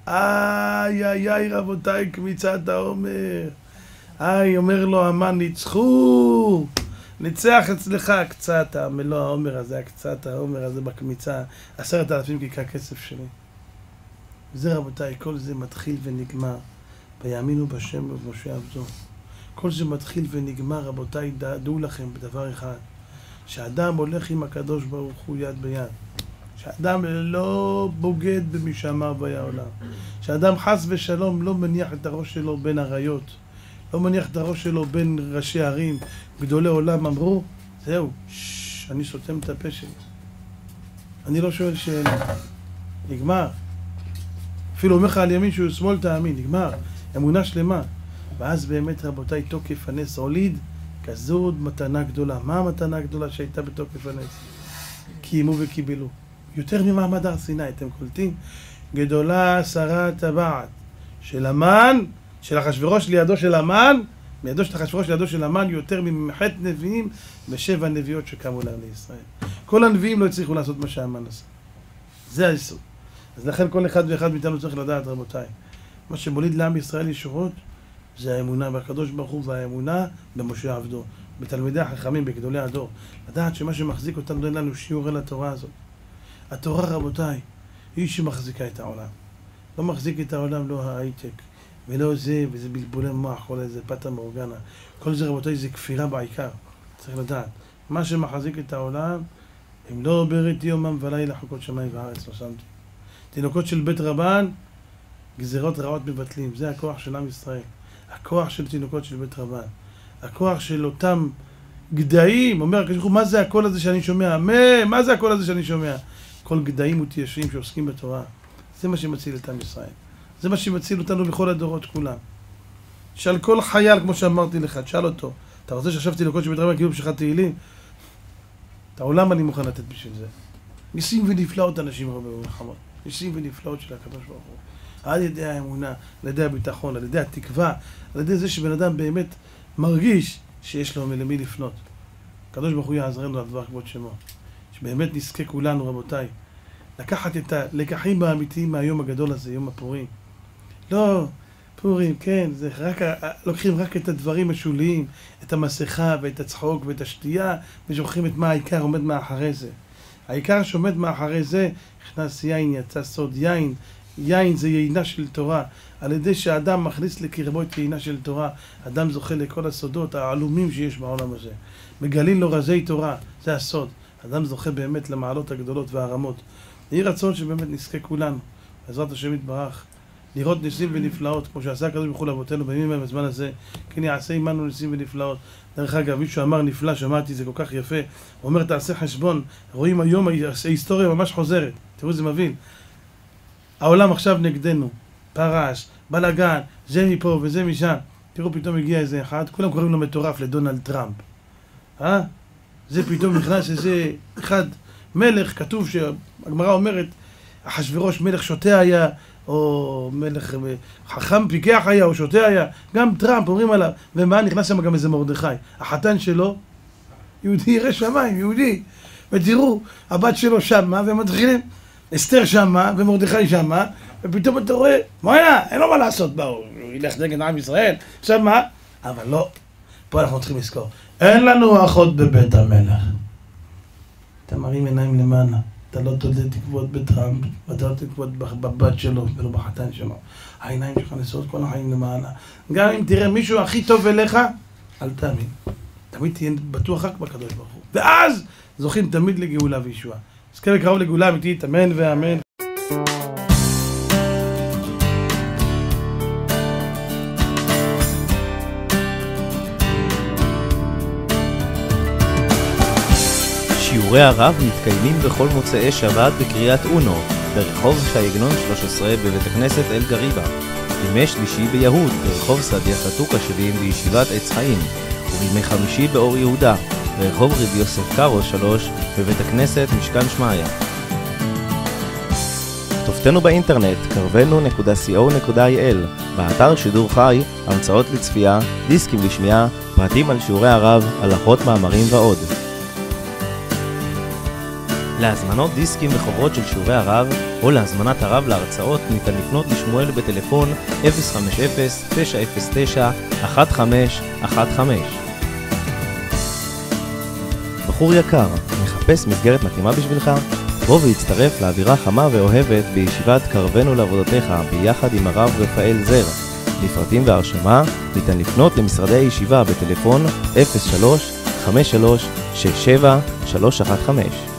איי, רבותיי, קמיצת העומר. אומר לו המן, ניצחו. ניצח אצלך קצת, מלוא העומר הזה, קצת העומר הזה בקמיצה. 10,000 כיכר כסף שלי. זה רבותיי, כל זה מתחיל ונגמר. ויאמינו בשם ובמשה עבדו. כל זה מתחיל ונגמר, רבותיי, דעו לכם בדבר אחד. שאדם הולך עם הקדוש ברוך הוא יד ביד. שאדם לא בוגד במי שאמר והיה עולם. שאדם חס ושלום לא מניח את הראש שלו בין הריות. לא מניח את הראש שלו בין ראשי ערים. גדולי עולם אמרו, זהו, אני סותם את הפה שלי. אני לא שואל שאלה. נגמר. אפילו אומר לך על ימין שהוא שמאל תאמין, נגמר. אמונה שלמה. ואז באמת רבותיי תוקף הנס הוליד כזו מתנה גדולה. מה המתנה הגדולה שהייתה בתוקף הנס? קיימו וקיבלו. יותר ממעמד הר סיני, אתם קולטים? גדולה שרה טבעת של המן, של אחשוורוש לידו של המן, מידו של אחשוורוש לידו של המן, יותר ממחט נביאים ו7 נביאות שקמו להם לישראל. כל הנביאים לא הצליחו לעשות מה שהמן עשה. זה היסוד. אז לכן כל אחד ואחד מאיתנו צריך לדעת, רבותיי, מה שמוליד לעם ישראל ישועות זה האמונה בקדוש ברוך הוא והאמונה במשה עבדו, בתלמידי החכמים, בגדולי הדור. לדעת שמה שמחזיק אותנו, נותן לנו שיעור על התורה הזאת. התורה, רבותיי, היא שמחזיקה את העולם. לא מחזיק את העולם, לא ההייטק, ולא זה, וזה בלבולי מוח, כל איזה פטה מאורגנה. כל זה, רבותיי, זה כפירה בעיקר. צריך לדעת. מה שמחזיק את העולם, אם לא בראתי יומם ולילה חוקות שמיים וארץ לא שמתי. תינוקות של בית רבן, גזירות רעות מבטלים. זה הכוח של עם ישראל. הכוח של תינוקות של בית רבן. הכוח של אותם גדיים. אומר הקדוש ברוך הוא, מה זה הקול הזה שאני שומע? מה זה הקול הזה שאני שומע? כל גדיים ותיישבים שעוסקים בתורה. זה מה שמציל את עם ישראל. זה מה שמציל אותנו בכל הדורות כולם. שאל כל חייל, כמו שאמרתי לך, תשאל אותו, אתה רוצה שעכשיו תינוקות של בית רבן כאילו בשבילך תהילים? את העולם אני מוכן לתת בשביל זה. ניסים ונפלאות אנשים הרבה במלחמות. ניסים ונפלאות של הקדוש ברוך הוא. על ידי האמונה, על ידי הביטחון, על ידי התקווה, על ידי זה שבן אדם באמת מרגיש שיש לו למי לפנות. הקדוש ברוך הוא יעזרנו על דבר כבוד שמו. שבאמת נזכה כולנו, רבותיי, לקחת את הלקחים האמיתיים מהיום הגדול הזה, יום הפורים. לא, פורים, כן, זה רק, לוקחים רק את הדברים השוליים, את המסכה ואת הצחוק ואת השתייה, ושוכחים את מה העיקר עומד מאחרי זה. העיקר שעומד מאחרי זה, נכנס יין, יצא סוד יין. יין זה יינה של תורה. על ידי שהאדם מכניס לקרבו את יינה של תורה, אדם זוכה לכל הסודות העלומים שיש בעולם הזה. מגלים לו רזי תורה, זה הסוד. אדם זוכה באמת למעלות הגדולות והרמות. יהי רצון שבאמת נזכה כולנו, בעזרת השם יתברך, לראות ניסים ונפלאות, כמו שעשה הקדוש ברוך הוא לאבותינו בימים ההם בזמן הזה, כן יעשה עמנו ניסים ונפלאות. דרך אגב, מישהו אמר נפלא, שמעתי, זה כל כך יפה, הוא אומר תעשה חשבון, רואים היום ההיסטוריה ממש חוזרת, תראו זה מבין. העולם עכשיו נגדנו, פרש, בלגן, זה מפה וזה משם, תראו פתאום הגיע איזה אחד, כולם קוראים לו מטורף לדונלד טראמפ. זה פתאום נכנס איזה אחד, מלך, כתוב שהגמרא אומרת, אחשוורוש מלך שוטה היה, או מלך חכם פיקח היה, או שוטה היה, גם טראמפ אומרים עליו, ומה נכנס שם גם איזה מרדכי, החתן שלו, יהודי ירא שמיים, יהודי, ותראו, הבת שלו שמה, והם מתחילים, אסתר שמה, ומרדכי שמה, ופתאום אתה רואה, מה אין לו מה לעשות, הוא ילך נגד עם ישראל, עכשיו מה? אבל לא, פה אנחנו צריכים לזכור, אין לנו אחות בבית המלך. אתה מרים עיניים למעלה, אתה לא תולה תקוות בטראמפ, ואתה לא תקוות בבת שלו ולא בחתן שלו. העיניים שלך נשואות כל החיים למעלה. גם אם תראה מישהו הכי טוב אליך, אל תאמין. תמיד תהיה בטוח רק בקדוש ברוך הוא. ואז זוכים תמיד לגאולה וישועה. אז כן וקרוב לגאולה אמיתית, אמן ואמן. שיעורי הרב מתקיימים בכל מוצאי שבת בקריית אונו, ברחוב ש"י עגנון 13 בבית הכנסת אל גריבה, בימי שלישי ביהוד, ברחוב סעדיה חתוקה 70 בישיבת עץ חיים, ובימי חמישי באור יהודה, ברחוב רבי יוסף קארו 3 בבית הכנסת משכן שמעיה. כתובתנו באינטרנט karvenu.co.il, באתר שידור חי, המצאות לצפייה, דיסקים לשמיעה, פרטים על שיעורי הרב, הלכות מאמרים ועוד. להזמנות דיסקים וחוברות של שיעורי הרב, או להזמנת הרב להרצאות, ניתן לפנות לשמואל בטלפון 050-909-1515. בחור יקר, מחפש מסגרת מתאימה בשבילך? בוא והצטרף לאווירה חמה ואוהבת בישיבת קרבנו לעבודתך ביחד עם הרב רפאל זר. לפרטים והרשמה ניתן לפנות למשרדי הישיבה בטלפון 03-53-67-315.